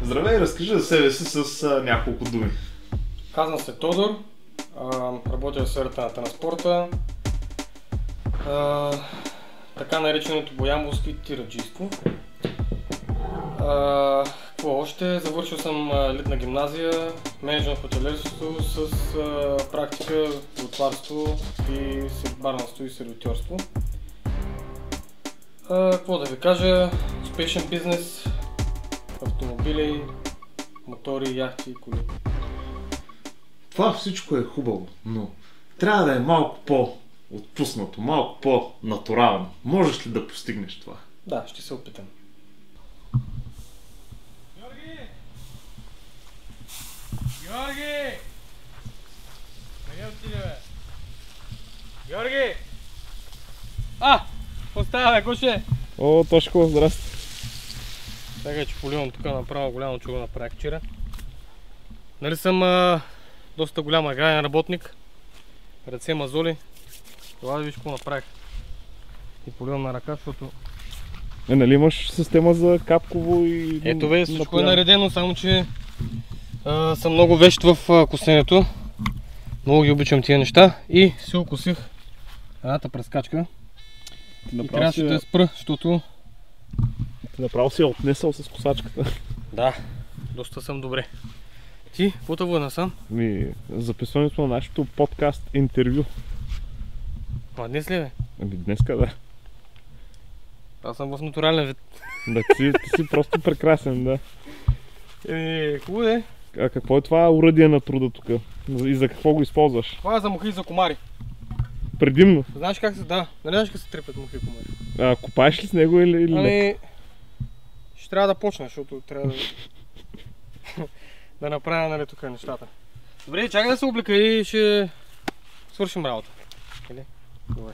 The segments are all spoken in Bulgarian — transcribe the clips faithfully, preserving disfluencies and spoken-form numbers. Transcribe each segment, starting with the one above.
Здравей, разкажи за себе си с а, няколко думи. Казвам се Тодор, а, работя в сферата на транспорта, а, така нареченото боямболско и тираджийство. А, какво още? Завършил съм елитна гимназия, менеджмент хотелерство с а, практика в готварство и барманство и сервитьорство. А, какво да ви кажа? Успешен бизнес, автомобили, мотори, яхти и коли. Това всичко е хубаво, но трябва да е малко по-отпуснато, малко по-натурално. Можеш ли да постигнеш това? Да, ще се опитам. Георги! Георги! Къде отиде, бе? Георги! А! Остава, бе, куше! О, Тошко, здрасти. Сега, че поливам тук направо голямо чуго направих вчера. Нали съм а, доста голям аграрен работник. Ръце мазоли. Това да виж какво направих. И поливам на ръка, защото... Е, нали имаш система за капково и... Ето бе, всичко е наредено, само че а, съм много вещ в а, косенето. Много ги обичам тия неща и си окосих едната прескачка. И трябваше да я спра, защото... Ти направо си я отнесъл с косачката. Да, доста съм добре. Ти, какво върна сам? Ми, записването на нашето подкаст интервю. А днес ли бе? Ами днеска, да. Аз съм в натурален вид. Да, ти, ти си просто прекрасен, да. Еми, хубаво е. А какво е това уръдие на труда тук? И за какво го използваш? Това е за мухи и за комари. Предимно. Знаеш как се, да, нали знаеш как се трепят мухи и комари? А, копаеш ли с него или, или не? Ами, ще трябва да почна, защото трябва да... да направя, нали, тук нещата. Добре, чакай да се облека и ще свършим работа. Или? Добре.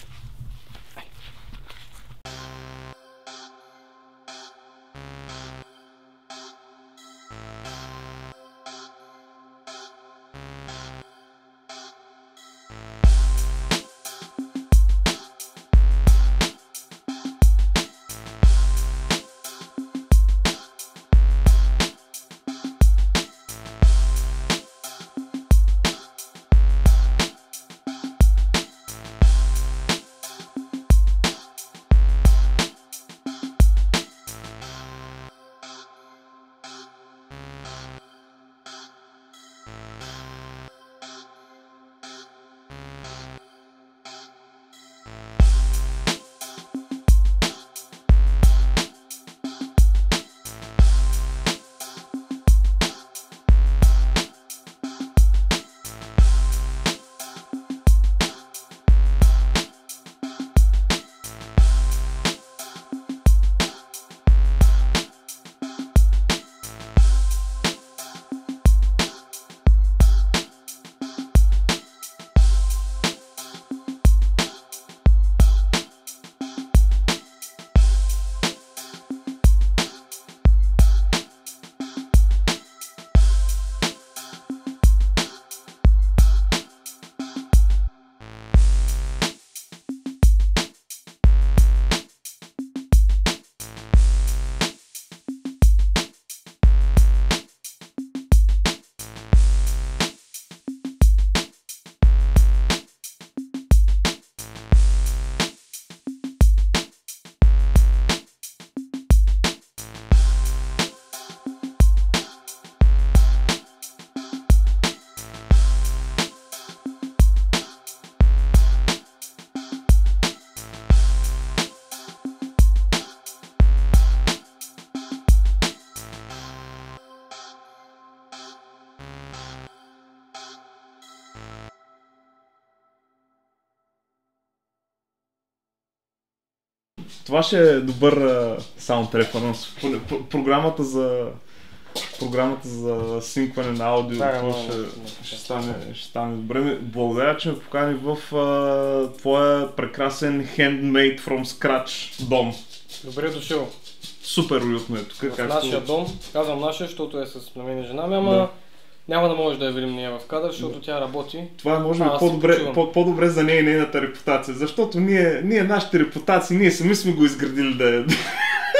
Това ще е добър саунд референс. Програмата за програмата за синкване на аудио да, ще, ще, стане, ще стане добре. Благодаря, че ме покани в а, твоя прекрасен handmade from scratch дом. Добре дошъл. Супер уютно е тук. В както... нашия дом, казвам нашия, защото е с на мен и жена ми, ама да. Няма да може да я видим ние в кадър, защото да. Тя работи. Това е може би по-добре, по- по-добре за нея и нейната репутация, защото ние, ние нашите репутации, ние сами сме го изградили да е.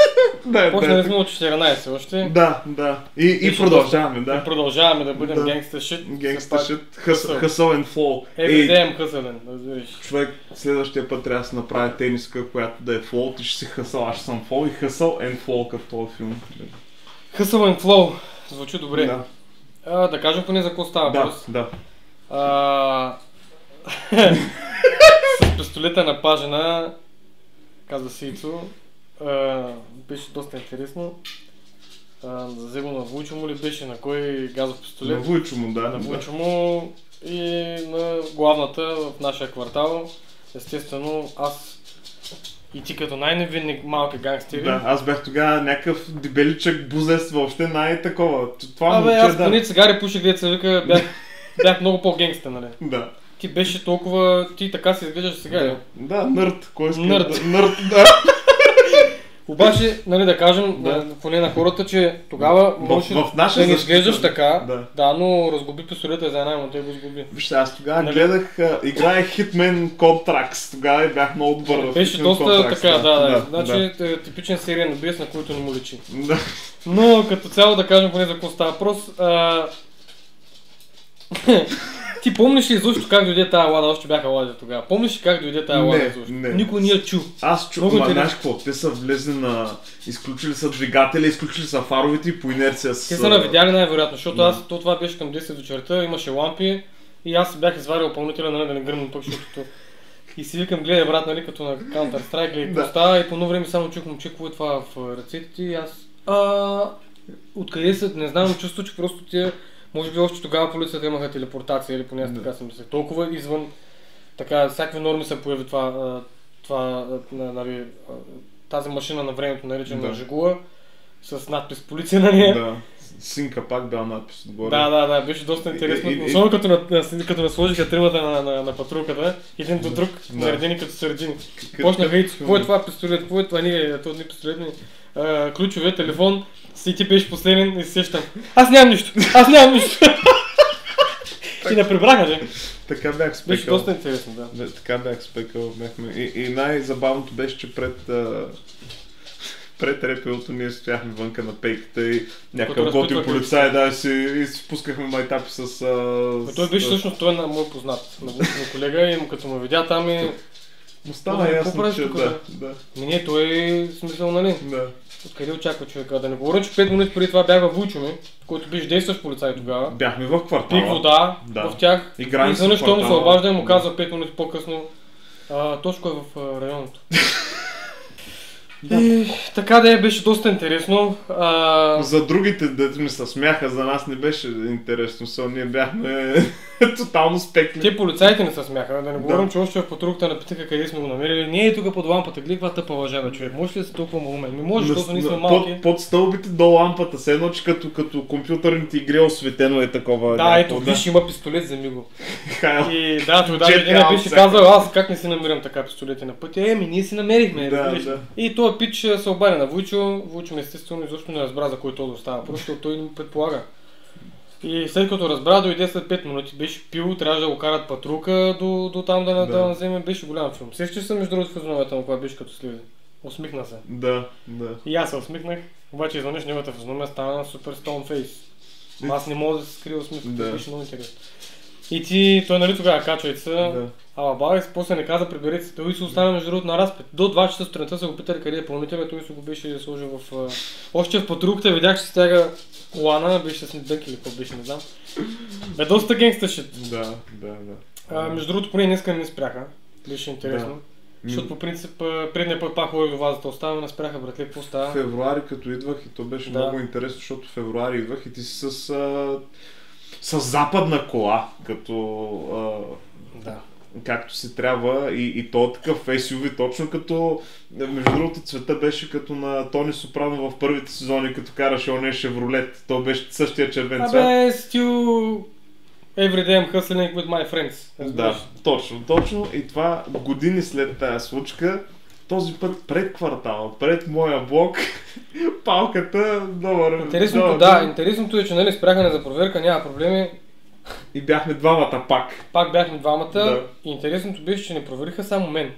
Да, Почнали да, сме от четиринайсет още. да, да. И, и Беше продължаваме, доста- да. И продължаваме да бъдем Да. гангста шит. Гангста Все shit, пак hustle hustle and fall. Every Ей, day I'm hustling, разбираш. човек, следващия път трябва да се направи тениска, която да е фол, ти ще си хъсъл, аз ще съм фол и hustle and fall като този филм. Hustle and flow. Звучи добре. Да, А, да кажем поне за какво става да, въпрос. да. А, С пистолета на пажена, казва си Ицо, а, беше доста интересно. А, за него на Вуйчо му ли беше, на кой газов пистолет? На Вуйчо му, да. На да. Вуйчо му и на главната в нашия квартал. Естествено, аз и ти като най-невинни малки гангстери. Да, аз бях тогава някакъв дебеличък бузес, въобще най-такова. Това Абе, момче, аз да. поне цигари пуших, деца вика, бях, бях много по-гангста, нали? Да. Ти беше толкова, ти така си изглеждаш сега, Да, да. да, нърд. Кой иска? Нърд. Да, нърд, да. Обаче, нали да кажем, Да. да. поне на хората, че тогава В- можеш в наша да не защита, изглеждаш така, да. да. но разгуби пистолета за една минута и го изгуби. Вижте, аз тогава Нали? гледах, а, играех Hitman Contracts, тогава и бях много добър в Беше Hitman доста Contracts, така, да, да. да, Значи е типичен серия на биес, на който не му личи. да. Но като цяло да кажем поне за какво става въпрос. А... Ти помниш ли изобщо как дойде тая лада? Още бяха лади тогава. Помниш ли как дойде тая Не, лада изобщо? не. Никой не я чу. Аз чух, Много ма интересно. знаеш какво, те са влезли на... Изключили са двигателя, изключили са фаровете и по инерция с... Те са навидяли най-вероятно, защото Да. аз, то това беше към десет вечерта, имаше лампи и аз бях изварил пълнителя, нали, да не гръмна пък, защото то... И си викам, гледай брат, нали, като на Counter-Strike, гледай какво Да. става и по едно време само чух момче, какво е това в ръцете ти и аз... А... Откъде са, не знам, чувство, че просто тия... Може би още тогава полицията имаха телепортация или поне аз така съм мислех. Толкова извън така, всякакви норми се появи това, а, това а, на- нали, а, тази машина на времето, наречена Да. Жигула, с надпис полиция на нея. Да. Синка пак бял надпис отгоре. Да, да, да, беше доста интересно. И- и- и- Особено като, на, на, като насложиха тримата на, на, на патрулката, един до друг, Да. наредени като сърдини. Как- Почнаха и как- какво е това пистолет, какво е това, ние, то не пистолет, ни, а, ключове, телефон, си ти беше последен и се сещам. Аз нямам нищо, аз нямам нищо. И не прибраха, же. Така бях спекал. Беше доста интересно, да. Да, така бях спекал. Бяхме... И, и най-забавното беше, че пред... А... Пред репелото ние стояхме вънка на пейката и някакъв готин разпитваха полицай, да, и си, и си спускахме майтапи с... А... Но той беше с- всъщност, той е на мой познат, на мой колега и като ме видя там и... Му стана Какво ясно, правиш че тук, да, да, Ми не, той е смисъл, нали? да. Откъде очаква човека? Да не говоря, че пет минути преди това бях във Вуйчо ми, който беше действащ полицай тогава. Бяхме в квартала. Пих вода Да. в тях. Играем И си изведнъж в той му се квартала. обажда и му Да. казва пет минути по-късно. А, Тошко е в а, районото. И така да е, беше доста интересно. А, За другите, дето ми се смяха, за нас не беше интересно, со ние бяхме тотално спекли. те полицаите не се смяха, да не говорим, Да. че още в патрулката напитаха къде сме го намерили. Не е тук под лампата, гледай каква тъпа лъжа, бе, човек. Може ли да си толкова малумен? Ми може, На- защото ние сме на- малки. Под, под стълбите до лампата, все едно, че като, като компютърните игри осветено е такова. Да, някакво, ето, виж, има пистолет за Миго. Хайл. И да, тогава Джет един Аут беше всяка. казал, аз как не си намирам така пистолети на пътя. Еми, ние си намерихме, Да, разбираш ли? да. И този пич се обади на Вуйчо. Вуйчо естествено изобщо не разбра за кой то става, просто защото той не предполага. И след като разбра, дойде след пет минути, беше пил, трябваше да го карат патрулка до, до там да, да. Да. да вземе, беше голям филм. Сещаш се между другото физиономията му, кога беше като слезе. Усмихна се. Да, да. И аз се усмихнах, обаче изведнъж неговата физиономия стана супер стоун фейс. Аз не мога да се скрия усмивката, Да. беше много интересно. И ти, той нали тогава качвайте се, Да. ала баба, после не каза приберете се, той се остана между другото на разпит. До два часа сутринта са го питали къде е пълнителя, той се го беше сложил в... а, Още в патрулката видях, че стяга колана, беше с дънки или какво беше, не знам. Бе, доста генгста шит. Да, да, да. А, между другото, поне днеска не спряха. Беше интересно. Да. Защото по принцип а, предния път пак ходих до вазата, оставаме, не спряха, братле, какво става? Февруари като идвах и то беше Да. много интересно, защото февруари идвах и ти си с, а, с западна кола, като а, Да. както си трябва и, и то е такъв ес ю ви, точно като, между другото цвета беше като на Тони Сопрано в първите сезони, като караше оне Шевролет, то беше същия червен цвят. Абе, still every day I'm hustling with my friends. разбираш? Да, точно, точно и това години след тази случка, този път пред квартала, пред моя блок, палката, добър. Интересното, добър да, ден. интересното е, че нали спряха за проверка, няма проблеми. И бяхме двамата пак. Пак бяхме двамата Да. и интересното беше, че не провериха само мен.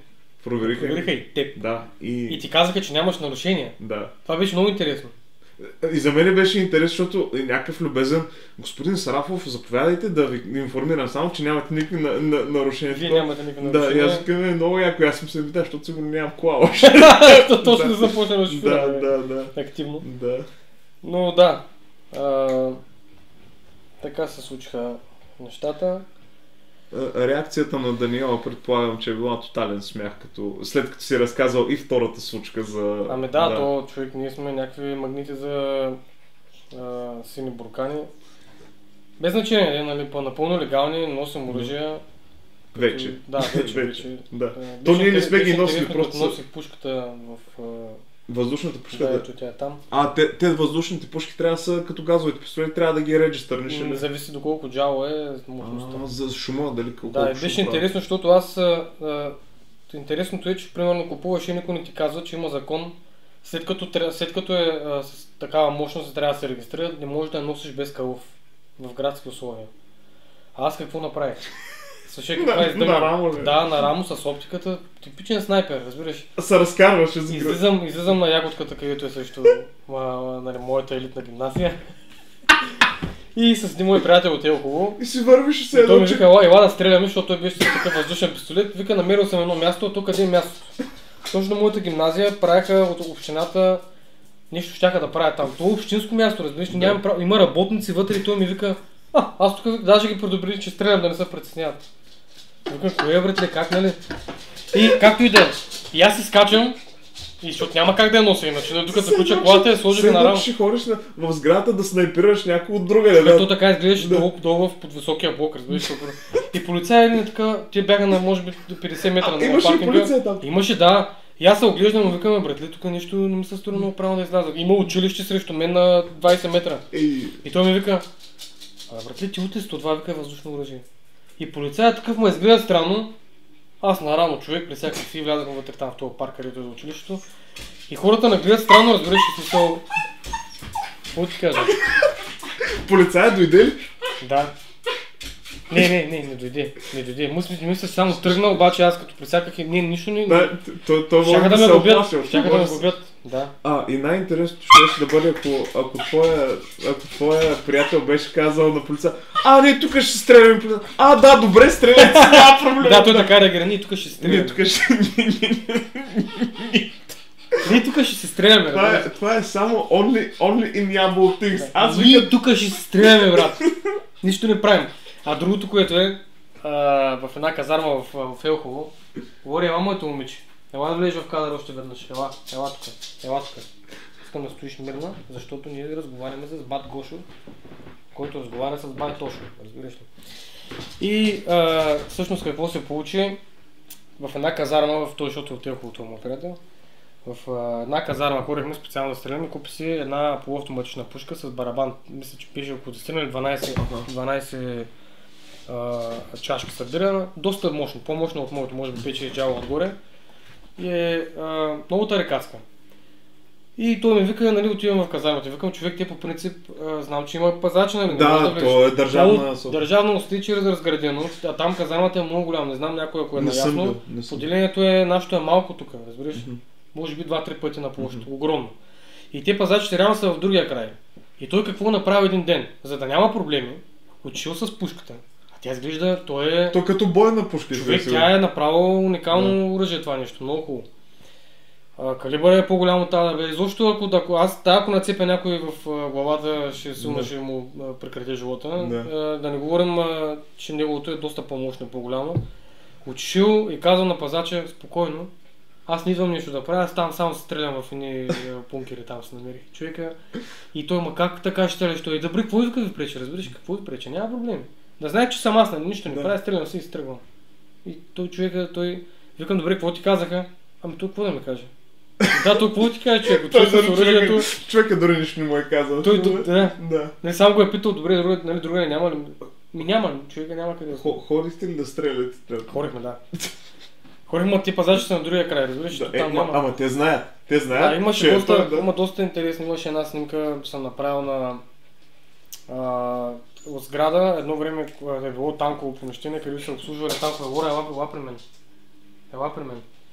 Провериха. Провериха и теб. Да. И... И ти казаха, че нямаш нарушение. Да. Това беше много интересно. И за мен беше интерес, защото е някакъв любезен господин Сарафов, заповядайте да ви информирам само, че нямате никакви на, на, нарушения. Вие нямате никакви Да, и нарушения. аз казвам, е много яко, аз съм се видя, защото сигурно нямам кола още. То точно да започна да шофира. Да, да, да. Активно. Да. Но да. А, така се случиха нещата. А, реакцията на Даниела предполагам, че е била тотален смях, като след като си разказал и втората случка за... Ами да, да. То човек, ние сме някакви магнити за а, сини буркани. Без значение, нали, напълно легални, носим оръжия. Вече. Като- Да, вече, Вече, вече. да. А, То беше ние не интерес- сме ги беше носили, интересно, просто като са- носих пушката в... а, Въздушната пушка, Да, да. ето тя е там. А, те, те въздушните пушки трябва да са като газовите пистолети, трябва да ги регистърниш. М, или? Зависи доколко джало е мощността. А, за шума, дали колко Да, и шум беше прави. интересно, защото аз... А, а, интересното е, че примерно купуваш и никой не ти казва, че има закон. След като, тря- след като е а, с такава мощност, трябва да се регистрира, не можеш да я носиш без калъв в градски условия. А аз какво направих? Слушай, каква На- е издъга? на рамо, ли? Да, на рамо с оптиката. Типичен снайпер, разбираш. Се разкарваше за гръб. Излизам, излизам на ягодката, където е също а, а, нали, моята елитна гимназия. И с един мой приятел от Елхово. И си вървиш и се И той ми едно, че... вика, ела, ела да стреляме, защото той беше с такъв въздушен пистолет. Вика, намерил съм едно място, а тук къде е мястото. Точно на моята гимназия правиха от общината нещо щяха да правят там. Това е общинско място, разбираш, Да. нямам право. Има работници вътре и той ми вика, а, аз тук даже ги предупредих, че стрелям да не се притесняват. Вика, кое е, братле, как, нали? И както и да е. И аз изкачам, и защото няма как да я нося, иначе докато се включа колата я сложих на рамо. ще ходиш на, в сградата да снайпираш някой от друга. Като Да. така изглеждаше Да. долу, долу в под високия блок, разбираш. защото- И полицаи или така, те бяха на може би до петдесет метра А, на имаше и паркинга. полиция там. Имаше, да. И аз се оглеждам и викаме, братле, тук нещо не ми се стори много правилно да изляза. Има училище срещу мен на двайсет метра. Ей, И той ми вика, а братле, ти утре сто два вика е въздушно оръжие. И полицаят такъв му изгледа странно. Аз нарано човек, при всякакви си влязах вътре там в този парк, където е за училището. И хората ме гледат странно, разбираш, и смисъл... Какво ти кажа? полицая дойде ли? Да. Не, не, не, не дойде. Не дойде. Мисля, мисля, само тръгна, обаче аз като пресяках и не, нищо не... Да, то, то може Щяха да ме се губят. оплашил, Щяха да може ме да се- губят. Да. А, и най-интересното ще да бъде, ако, ако, твоя, ако твоя приятел беше казал на полица, а, не, тук ще стреляме. полица. А, да, добре, стреляйте, няма проблем. Да, той така реагира, ние тук ще се Ние стреляме. тук ще... Ние тук ще се стреляме, това, брат. е, това е само only, only in Yambol things. Аз Ние викам... тук ще се стреляме, брат. Нищо не правим. А другото, което е, а, в една казарма в, в Елхово, говори, ела моето момиче. Ела да влезеш в кадър още веднъж. Ела, ела тук, ела тук. Искам да стоиш мирна, защото ние разговаряме с бат Гошо, който разговаря с бат Тошо, разбираш ли. И а, всъщност какво се получи? В една казарма, в този, защото е от Елхово това му приятел, в а, една казарма ходихме специално да стреляме, купи си една полуавтоматична пушка с барабан. Мисля, че пише около десет или дванайсет, дванайсет а, чашки събира. Доста мощно, по-мощно от моето, може би пет-шест джала отгоре. И е а, много тарикатска. И той ми вика, нали, отивам в казармата. Викам, човек, те по принцип а, знам, че има пазачи, нали? не може Да, влезеш. то е държавна... Много соб- държавно устричи е разградено, а там казармата е много голяма, не знам някой ако е Не съм наясно. бил, не съм. Поделението е, нашето е малко тук, разбираш? Мгм. Може би два-три пъти на площ, огромно. И те пазачите реално са в другия край. И той какво направи един ден? За да няма проблеми, отишъл с пушката. А тя изглежда, той е... То като бойна пушка. Човек, изглежда. тя е направо уникално оръжие това нещо, много хубаво. А, калибър е по-голям от тази, бе. Изобщо ако, ако аз тая, ако нацепя някой в а, главата, ще силно Да. ще му а, прекратя живота. Да. А, да не говорим, а, че неговото е доста по-мощно и по-голямо. Отишъл и казал на пазача, спокойно, аз не идвам нищо да правя, аз там само се стрелям в едни а, бункери, там се намерих човека. И той, ма как така ще стреляш? Той, добре, какво ви ви пречи, разбираш, какво ви пречи, няма проблем. Да знае, че съм аз, нали, нищо не Да. правя, стрелям се и стръгвам. И той човека, той, викам, добре, какво ти казаха? Ами той какво да ми каже? Да, той какво ти каже, човек? Той Отива с дори оръжието. човека, човека дори нищо не му е казал. Той, да, да. Да. Не само го е питал, добре, друга, нали, друга няма ли? Ми няма, човека няма къде да Хо- Ходихте ли да стреляте? там? Хорихме, да. Хорихме, ти пазачи са на другия край, разбираш, Да, защото е, там ма, няма. ама те знаят. Те знаят. Да, имаше че е доста, той, да. има доста интересно. Имаше една снимка, съм направил на а, от сграда. Едно време е било танково помещение, където се обслужвали танкове. Говоря, ела, ела при мен. Ела при мен.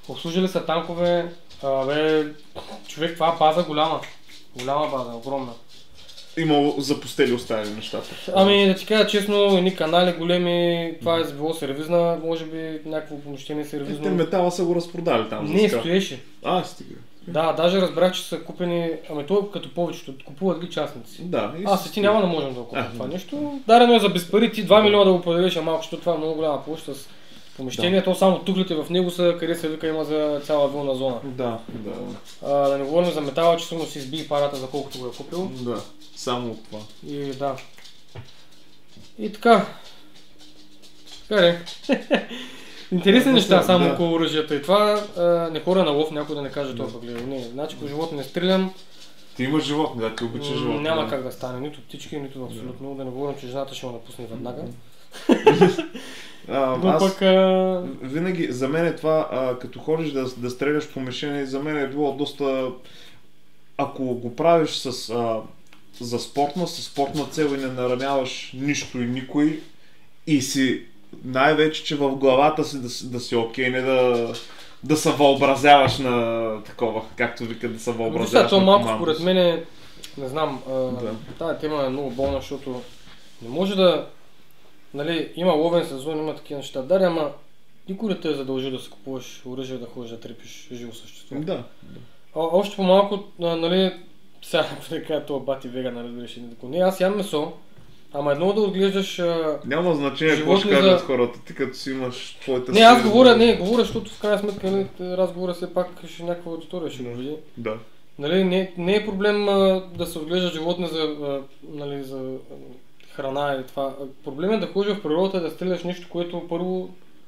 Обслужили са танкове. А, бе, човек, това база голяма. Голяма база, огромна. Има запустели оставени нещата. Ами да ти кажа честно, едни канали големи, това е било сервизна, може би някакво помещение Те сервизно. метала са го разпродали там. за Не, скрап. стоеше. А, стига. Да, даже разбрах, че са купени, ами то като повечето, купуват ги частници. Да. и Аз с- и ти няма да можем да го купим А, това нещо. Дарено е за без пари, ти два милиона да го продадеш, а малко, защото това е много голяма площ с помещение, то само туглите в него са, къде се вика има за цяла вилна зона. Да, да. А, да не говорим за метала, че сигурно си изби парата за колкото го е купил. Да. Само от това. И да. И така. Така ли? Интересни Да, неща да, само да. около оръжията и това а, не хора на лов, някой да не каже това пък гледа. Не, значи по животни не стрелям, Ти имаш животни, да, ти обичаш м, животни. няма да. как да стане, нито птички, нито абсолютно, да не говорим, че жената ще ме напусне веднага. А, Но аз пък а, винаги, за мен е това, а, като ходиш да, да стреляш по мишени, за мен е било доста... Ако го правиш с, а, за спортна, с спортна цел и не нараняваш нищо и никой и си най-вече, че в главата си да, си- да си окей, не да, да се въобразяваш на такова, както вика да се виж сега, въобразяваш то на малко командос. според мен е, не знам, а, Да. тази тема е много болна, защото не може да, нали, има ловен сезон, има такива неща, даре, ама никой не те е задължил да си купуваш оръжие, да ходиш да трепиш живо същество. Да. А, още по-малко, а, нали, сега да кажа това бати вегана, разбираш ли, не, аз ям месо, ама едно да отглеждаш... А... Няма значение какво ще Животни кажат за- хората, ти като си имаш твоята... Не, аз си- говоря, не, говоря, защото в крайна сметка, нали, разговора все пак ще някаква аудитория ще го види. Да. Нали, не, не е проблем а, да се отглеждат животни за, а, нали, за а, храна и това. А, проблем е да ходиш в природата и да стреляш нещо, което първо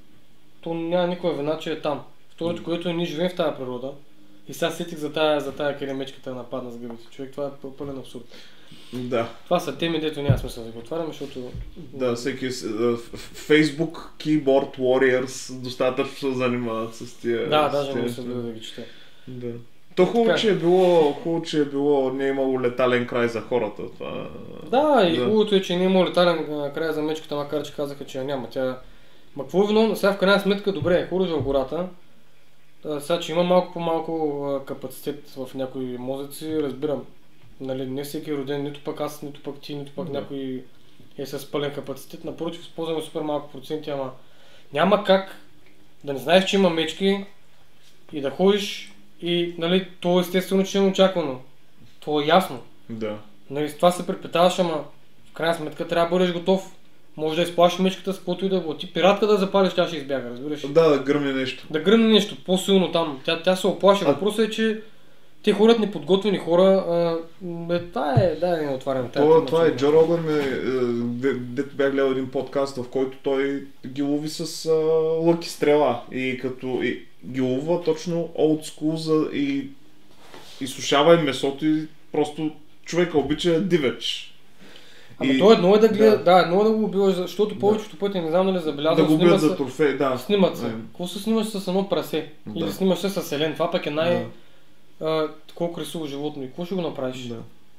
то няма никаква вина, че е там. Второто, което е, ние живеем в тази природа. И сега сетих за тая, за тая керемечката нападна с гъбите. Човек, това е пълен абсурд. Да. Това са теми, дето няма смисъл да ги отваряме, защото... Да, всеки с- а, в- Facebook Keyboard Warriors достатъчно се занимават с тия... Да, с даже тия не се неща. да ги чете. Да. То хубаво, Така. че е било, хубаво, че е било, не е имало летален край за хората. Това... Да, и Да. хубавото е, че не е имало летален а, край за мечката, макар че казаха, че я няма. Тя... Ма какво е виновно? Сега в крайна сметка, добре, хора в гората. А, сега, че има малко по-малко а, капацитет в някои мозъци, разбирам. Нали, не всеки е роден, нито пък аз, нито пък ти, нито пък Да. някой е с пълен капацитет. Напротив, използваме супер малко проценти, ама няма как да не знаеш, че има мечки и да ходиш и, нали, то естествено, че е очаквано. То е ясно. Да. Нали, с това се препитаваш, ама в крайна сметка трябва да бъдеш готов. Може да изплаши мечката с каквото и да го. Ти пиратка да запалиш, тя ще избяга, разбираш. Да, да гръмне нещо. Да гръмне нещо по-силно там. Тя, тя се оплаши. А- Въпросът е, че те хората неподготвени хора, а, бе, това е, да, не отварям. тая Това, тема, това е че- Джо Роган, е, е, де- дето бях гледал един подкаст, в който той ги лови с а, лък и стрела. И като и, ги ловува точно old school за, и изсушава им месото и просто човека обича дивеч. Ама И- то едно е да гледа, да. да, едно е да го убиваш, защото повечето пъти, не знам дали забелязвам, Да го снимат бият за се- трофей, да. Снимат се. Е, Какво се снимаш с едно прасе? Да. Или снимаш се с елен? Това пък е най... Да. А, колко красиво животно и какво ще го направиш? Да.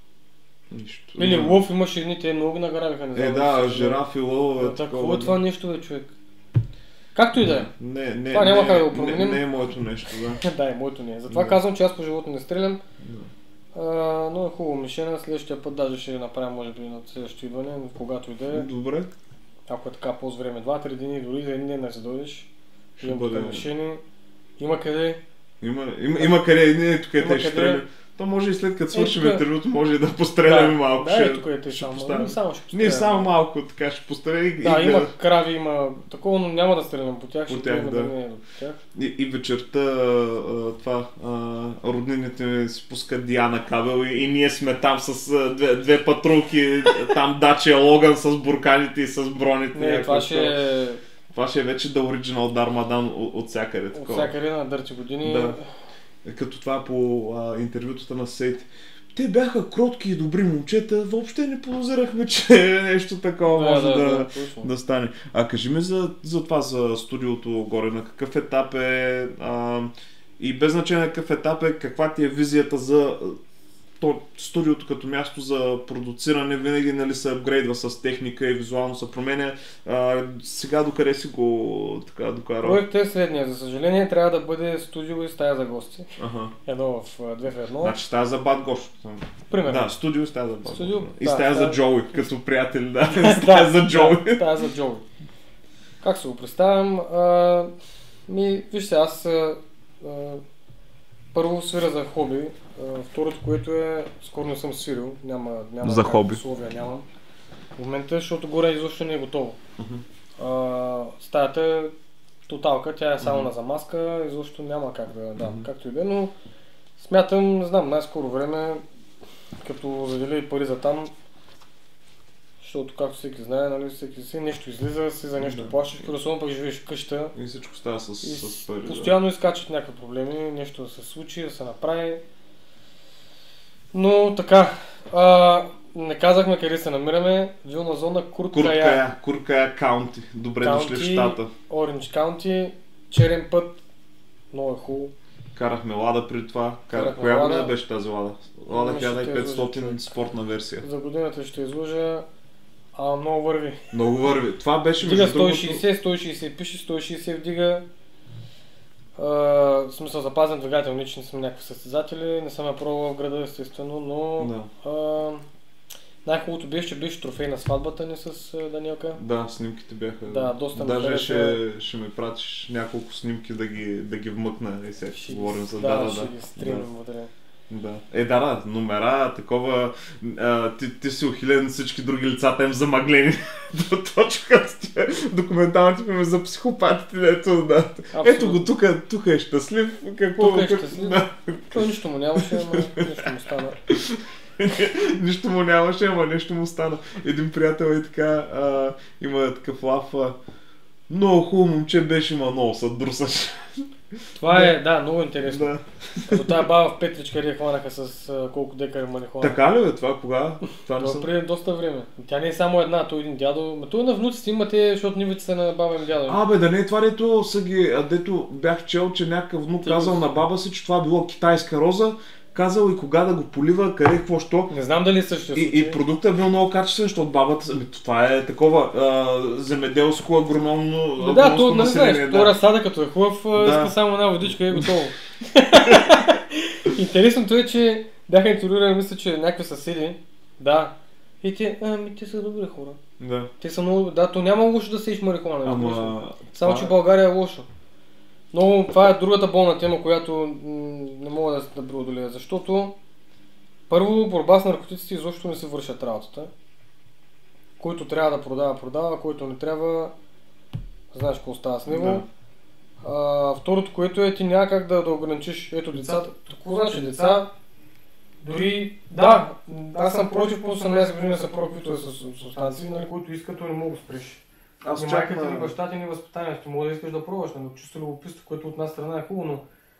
Нищо. Или Да. лов имаше едни, те много ги награбиха, не знам. Е, дали да, си- жирафи, лъвове, Да, такова. какво е това нещо, бе, човек? Както и да е. Не, не, Това няма не, как да го не, променим. не е моето нещо, да. Да, и моето не е. Затова Да. казвам, че аз по живота не стрелям. Да. А, но е хубаво мишена. Следващия път даже ще направим, може би, на следващото идване, когато и да е. Добре. Ако е така по време, два-три дни, дори за един ден да се дойдеш. Ще Имам бъде- тук мишени. Има къде. Има, има, има къде, не, тук е Има те ще къде. стреля. То може и след като свършим тук- интервюто, може и да постреляме да, малко. Да, ще, и тук е те ще само. поставим. Ние само ще Ние постреляме. само малко така ще постреля и, Да, и, има да- крави, има такова, но няма да стрелям по тях. По ще тях, гледаме да. да не е до тях. и, и вечерта а, това, а, роднините ми си пускат Диана кабел и, и ние сме там с а, две, две патрулки, там Дачия Логан с бурканите и с броните. Не, някакво това ще такова. е Това ще е вече The Original Darmadan от, от всякъде. от такова. всякъде на дърти години. Да. Като това по а, интервютата на Сейт. Те бяха кротки и добри момчета, въобще не подозирахме, че нещо такова Да, може да, да, да, точно. да стане. А кажи ми за, за това, за студиото горе, на какъв етап е а, и без значение на какъв етап е, каква ти е визията за то, студиото като място за продуциране винаги, нали, се апгрейдва с техника и визуално се променя. А, сега докъде си го така докарал? Проектът е следния. За съжаление трябва да бъде студио и стая за гости. Ага. Едно в две в едно. Значи стая за Бат Гош. Примерно. Да, студио и стая за Бат Студио, Гош. И да, стая за стая- Джоуи, като приятели, да. Стая за Джоуи. Да, стая за Джоуи. Как се го представям? А, ми, вижте, аз а, а, първо свира за хоби. А, второто, което е, скоро не съм свирил, няма, няма За как, хоби. условия нямам. В момента, защото горе изобщо не е готово. Мгм. А, стаята е тоталка, тя е само Мгм. на замазка, изобщо няма как да, да, Мгм. както и да е, но смятам, не знам, най-скоро време, като заделя и пари за там, защото както всеки знае, нали, всеки си нещо излиза, си за нещо Да. плащаш, като особено пък живееш в къща И всичко става с, и с пари. да. постоянно изкачат някакви проблеми, нещо да се случи, да се направи. Но така, а, не казахме къде се намираме, вилна зона Курткая, Курткая, Курткая Каунти. Добре дошли в Каунти. щата. Ориндж Каунти, черен път, много е хубаво. Карахме Лада преди това. Кар... Карахме Коя Лада. година беше тази Лада? Лада Ами, ще те излъжа, хиляда и петстотин човек. спортна версия. За годината ще изложа, а много върви. Много върви. Това беше Вдига между сто и другото... шейсет, сто и шейсет пише, сто и шейсет вдига. А, в смисъл запазен двигател, ние че не сме някакви състезатели, не съм я пробвал в града естествено, но Да. а, най-хубавото беше, че беше трофей на сватбата ни с а, Даниелка. Да, снимките бяха... Да, доста ми Даже хареса. ще, ще ми пратиш няколко снимки да ги, да ги вмъкна и сега ще Ще ги- говорим за... да, Да, да, ще да. ги стримим вътре. Да. Е, да, да, номера, такова, а, ти, ти си ухилен, всички други лицата им замъглени. Точно като тия документалните филми за психопатите, ето, да. Абсолютно. Ето го, тук, тук е щастлив. Какво, Тук е как- щастлив. Да. Той нищо му нямаше, но нищо му стана. Нищо му нямаше, ама нещо му стана. Един приятел е така, а, има такъв лаф. А, много хубаво момче беше, ма много се друсаш. Това е, да, много интересно. Да. Като тая баба в Петричка, къде я хванаха с а, колко декари марихуана. Така ли бе това? Кога? Това не Това съм... преди доста време. Тя не е само една, той е един дядо. Ма той на внуците имате, защото нивите са на баба им дядо. А, бе, да не е това, дето, са ги, а, дето бях чел, че някакъв внук Ти казал го- на баба си, че това било китайска роза, казал и кога да го полива, къде, какво, що. Не знам дали е същия И, случай. и продуктът е бил много качествен, защото бабата, ами, това е такова а, земеделско, агрономно, Да, да, агрономско то, нали население, знаеш, да. той разсада като е хубав, Да. иска само една водичка и е готово. Интересното е, че бяха интервюирали, мисля, че някакви съседи, да, и те, ами те са добри хора. Да. Те са много, да, то няма лошо да сееш марихуана. разбираш ли? Ама... Само, това че е- в България е лошо. Но това е другата болна тема, която м, не мога да, да преодолея, защото първо борба с наркотиците изобщо не се вършат работата. Който трябва да продава, продава, който не трябва, знаеш какво става с него. Да. А, второто, което е, ти няма как да, да ограничиш, ето децата, какво значи деца, дори, да, аз съм против, по осемнайсет години са против които са субстанции, нали, които искат, то не мога да спреш. Аз Ни чак майката, ни на... бащата, ни възпитанието. Мога да искаш да пробваш, но чувство любопитство, което от една страна е хубаво, но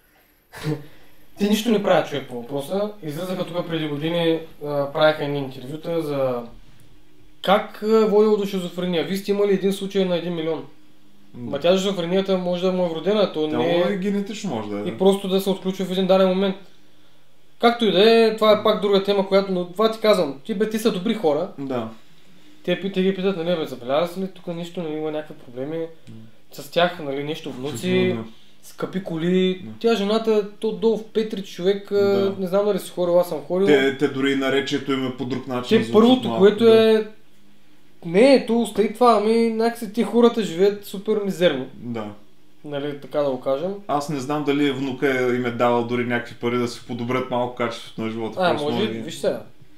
те нищо не правят човек по въпроса. Излизаха тук преди години, а, правиха едни интервюта за как а, водило до шизофрения. Вие сте имали един случай на един милион. Ма тя шизофренията може да му е вродена, то Тя не е е генетично може да е. и просто да се отключва в един даден момент. Както и да е, това е пак друга тема, която, но това ти казвам, ти бе, ти са добри хора, Да. те, те ги питат, нали, бе, забеляза ли тук нищо, нали, има някакви проблеми с тях, нали, нещо внуци, Да. скъпи коли. Да. Тя жената, то долу в Петрич човек, а, Да. не знам дали си хорил, аз съм хорил. Те, те дори и наречието им е по друг начин. Те звучат първото, малко, което да. е... Не, то остави това, ами някакси ти хората живеят супер мизерно, Да. нали, така да го кажем. Аз не знам дали внука им е давал дори някакви пари да си подобрят малко качеството на живота. А, Просто може, ги- виж сега.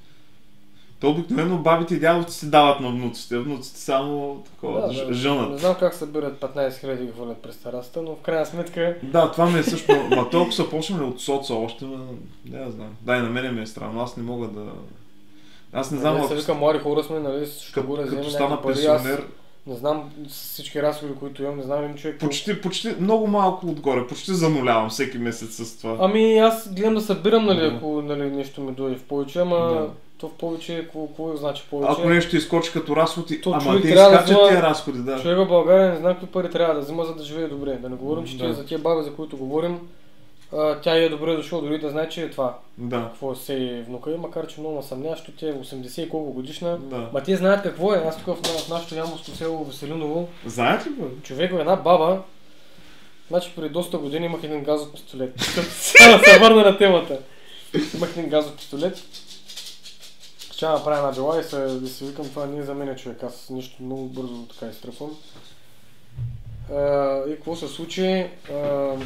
То обикновено бабите и дядовците си дават на внуците, внуците само такова, Да, ж- да, жънат. не знам как събират петнайсет хиляди и ги хвърлят през терасата, но в крайна сметка... Да, това ми е също, ма толкова са почнали от соца още, ма, не я знам. Да, и на мене ми е странно, аз не мога да... Аз не знам, Нали, ако се вика, млади хора сме, нали, ще го като, разем като стана някакви пари. пенсионер, Аз не знам с всички разходи, които имам, не знам ли човек... почти, почти, много малко отгоре, почти занулявам всеки месец с това. Ами аз гледам да събирам, нали, Да. ако нали, нещо ми дойде в повече, ама Да. то в повече, какво, какво значи повече? Ако нещо изкочи като разходи, То ама човек те трябва да изкачат взема- тия разходи, да. Човек в България не знам какви пари трябва да взима, за да живее добре. Да не говорим, че Да. тия, за тия баби, за които говорим, а, тя е добре дошла, дори да знае, че е това. Да. Какво се внука и, макар че много насъмнява, защото тя е осемдесет и колко годишна. Да. Ма те знаят какво е. Аз тук в, в нашото ямовско село Веселиново, Знаете ли, бе? човек, една баба, значи преди доста години имах един газов пистолет. Сега да се върна на темата. Имах един газов пистолет. Ще направя една била и се, да си викам, това не е за мен, човек. Аз нищо много бързо така изтръпвам. Uh, и какво се случи? Uh,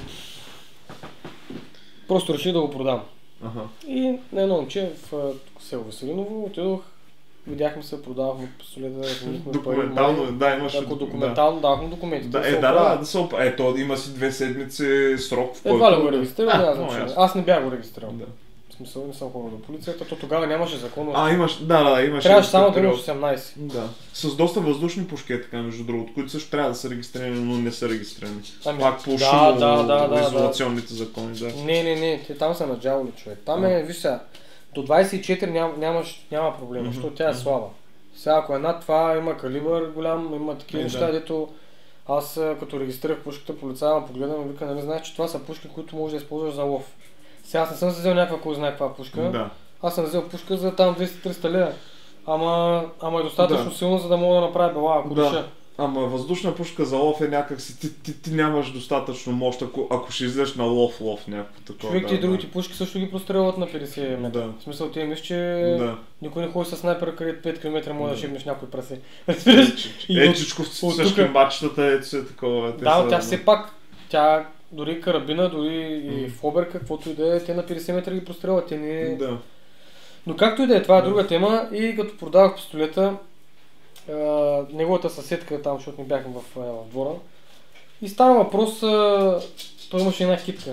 просто реших да го продам. Ага. И на едно момче в uh, село Веселиново отидох, видяхме се, продавахме пистолета, разменихме Документално, пари. да, имаш... Ако документално давахме документите. Да, е, да, да, да се опа. Е, то има си две седмици срок, в който... Едва ли го регистрирам, А, няма много значение. ясно. Аз не бях го регистрирал. Да. В смисъл, не съм ходил до полицията, то тогава нямаше закон. А, имаш, да, да, имаш... Трябваше само да период. имаш осемнайсет. Да. С доста въздушни пушки, е така, между другото, които също трябва да са регистрирани, но не са регистрирани. Ами, Пак по да, шумо, да, да, да, изолационните закони, да. Не, не, не, те там са наджавали, човек. Там е, виж сега, до двайсет и четири ням, нямаш, няма проблем, Мгм. защото тя е слаба. Сега ако е над това, има калибър голям, има такива Е, неща, да. дето аз а, като регистрирах пушката, полицая ме погледам и вика, нали знаеш, че това са пушки, които можеш да използваш за лов. Сега аз не съм си взел някаква, кой знае каква пушка. Да. Аз съм взел пушка за там двеста-триста лева. Ама, ама е достатъчно Да. силно, за да мога да направя бела, ако Да. реша. Ама въздушна пушка за лов е някак си, ти, ти, ти нямаш достатъчно мощ, ако, ако ще излезеш на лов, лов някакво такова. Човек, да, ти да. другите пушки също ги прострелват на петдесет метра. Да. В смисъл, ти мислиш, че Да. никой не ходи с снайпера, където пет километра може да Да. шибнеш някой прасе. Разбираш? И Е, от- чичковци от с тука- кимбачетата, ето се такова. те Да, са- тя все пак, тя дори карабина, дори и Мгм. фобер, каквото и да е, те на петдесет метра ги прострелват. Те не... Да. Но както и да е, това е друга тема и като продавах пистолета, а, неговата съседка там, защото не бяхме в, а, в двора, и стана въпрос, а, той имаше една китка.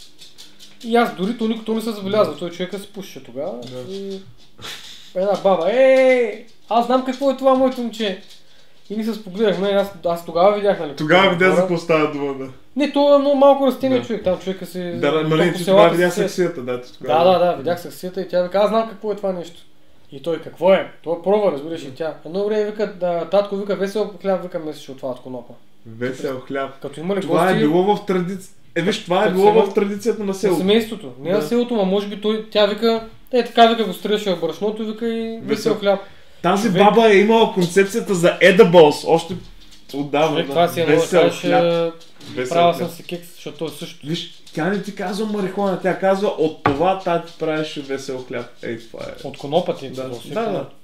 И аз дори то никой то не се забелязва, той човека се пушеше тогава Да. и една баба, ей, аз знам какво е това, моето момче. И ние се спогледахме, аз, аз тогава видях, нали? Тогава видя хора. за какво става дума, да. Не, то е много малко растение Да. човек, там човека си... Да, да, там нали, по ти селата тогава видя си се- секцията, да. ти Да, тогава- да, да, видях секцията и тя вика, аз знам какво е това нещо. И той, какво е? Това е проба, разбираш, и тя. Едно време вика, да, татко вика, весел хляб, вика, месеше от това от конопа. Весел хляб. Като имали Това е гости било в традиция. Е, виж, това е Като било се има- в традицията на на селото. семейството. Не на Да. селото, ма може би той, тя вика, е така вика, го стреляше в брашното, вика и весел Весел. хляб. Тази Човек- баба е имала концепцията за edibles, още отдавна. Човек, да. това си е много да Весел кажеш, хляб. е, Весел правил хляб. съм си кекс, защото той също. Виж, тя не ти казва марихуана, тя казва от това тати правеше весел хляб. Ей, това е. От конопа ти. Да, във всеки да, да. момент.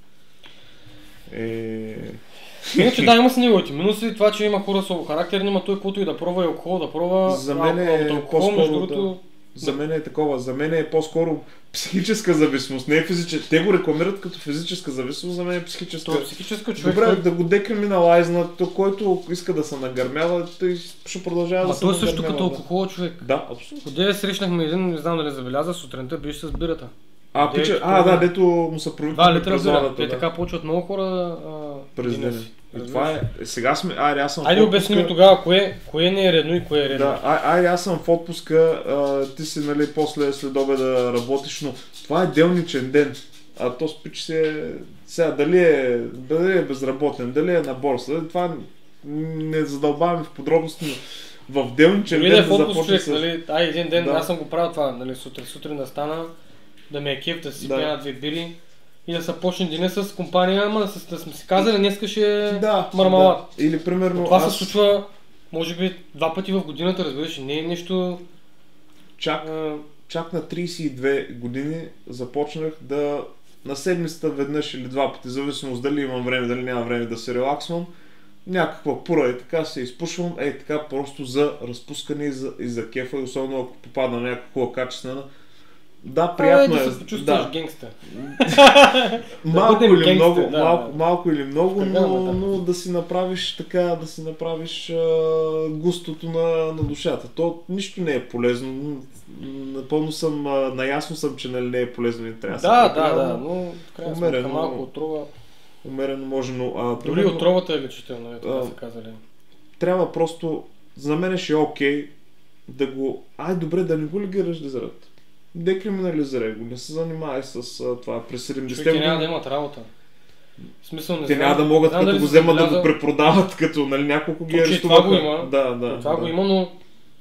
Е... Иначе да, има си неговите минуси, това, че има хора слабо характерни, има той каквото и да пробва и алкохол да пробва. За мен а, е от алкохол, между по-скоро другото, За мен е такова, за мен е по-скоро психическа зависимост, не е физическа. Те го рекламират като физическа зависимост, за мен е психическа. той е психическа човек. Добре, той- да го декриминалайзнат, то който иска да се нагърмява, той ще продължава Ма да се той е също нагърмява, като да. алкохол човек. Да, абсолютно. Одеве срещнахме един, не знам дали забеляза, сутринта беше с бирата. А, Де, пича, че а, това- да, дето му се провиква Два литра бира. зоната, Те да. така почват много хора а, През деня деня. си. И това е, сега сме, айде аз съм Айде в обясни отпуска. ми тогава кое, кое не е редно и кое е редно. Да, ай, айде аз съм в отпуска, а, ти си нали после след обеда работиш, но това е делничен ден. А то спич се, сега дали е, дали е безработен, дали е на борса, това не задълбаваме в подробности, но в делничен Дори да ден е в да отпуск започне човек, с... нали, ай един ден, Да. аз съм го правил това, нали, сутрин, сутрин да стана, да ме е кеф, да си Да. пия една-две бири и да се почне деня с компания, ама да, с- да сме си казали, днеска ще е Да, мармалад. да. Или примерно Това аз се случва, може би, два пъти в годината, разбираш, не е нещо... чак, а, чак на трийсет и две години започнах да на седмицата веднъж или два пъти, зависимост дали имам време, дали нямам време да се релаксвам, някаква пура и така се изпушвам, ей така просто за разпускане и за, и за кефа, и особено ако попадна на някаква хубава качествена. Да, приятно да е. се почувстваш Да. генгстер. Малко бъдем или генгстери, много, да, малко, да. малко или много, Така, но, да. но да си направиш така, да си направиш а, густото на, на душата. То нищо не е полезно. м, Напълно съм, а, наясно съм, че нали, не е полезно и трябва да се Да, да, прекалява, да, но но в крайна сметка умерено. малко отрова. умерено може, но а, Дори примерно, отровата е лечителна, е, така А, са казали. трябва просто, за мен ще е окей да го, ай добре да не го легализират. Декриминализирай го, не се занимавай с а, това през седемдесетте Човек, те няма да години. имат работа. В смисъл не Те знам- няма да могат, знам като дали го си вземат да го забелязал- препродават, като нали, няколко ги То, че и това арестуваха. го има. Да, да. Това да. го има, но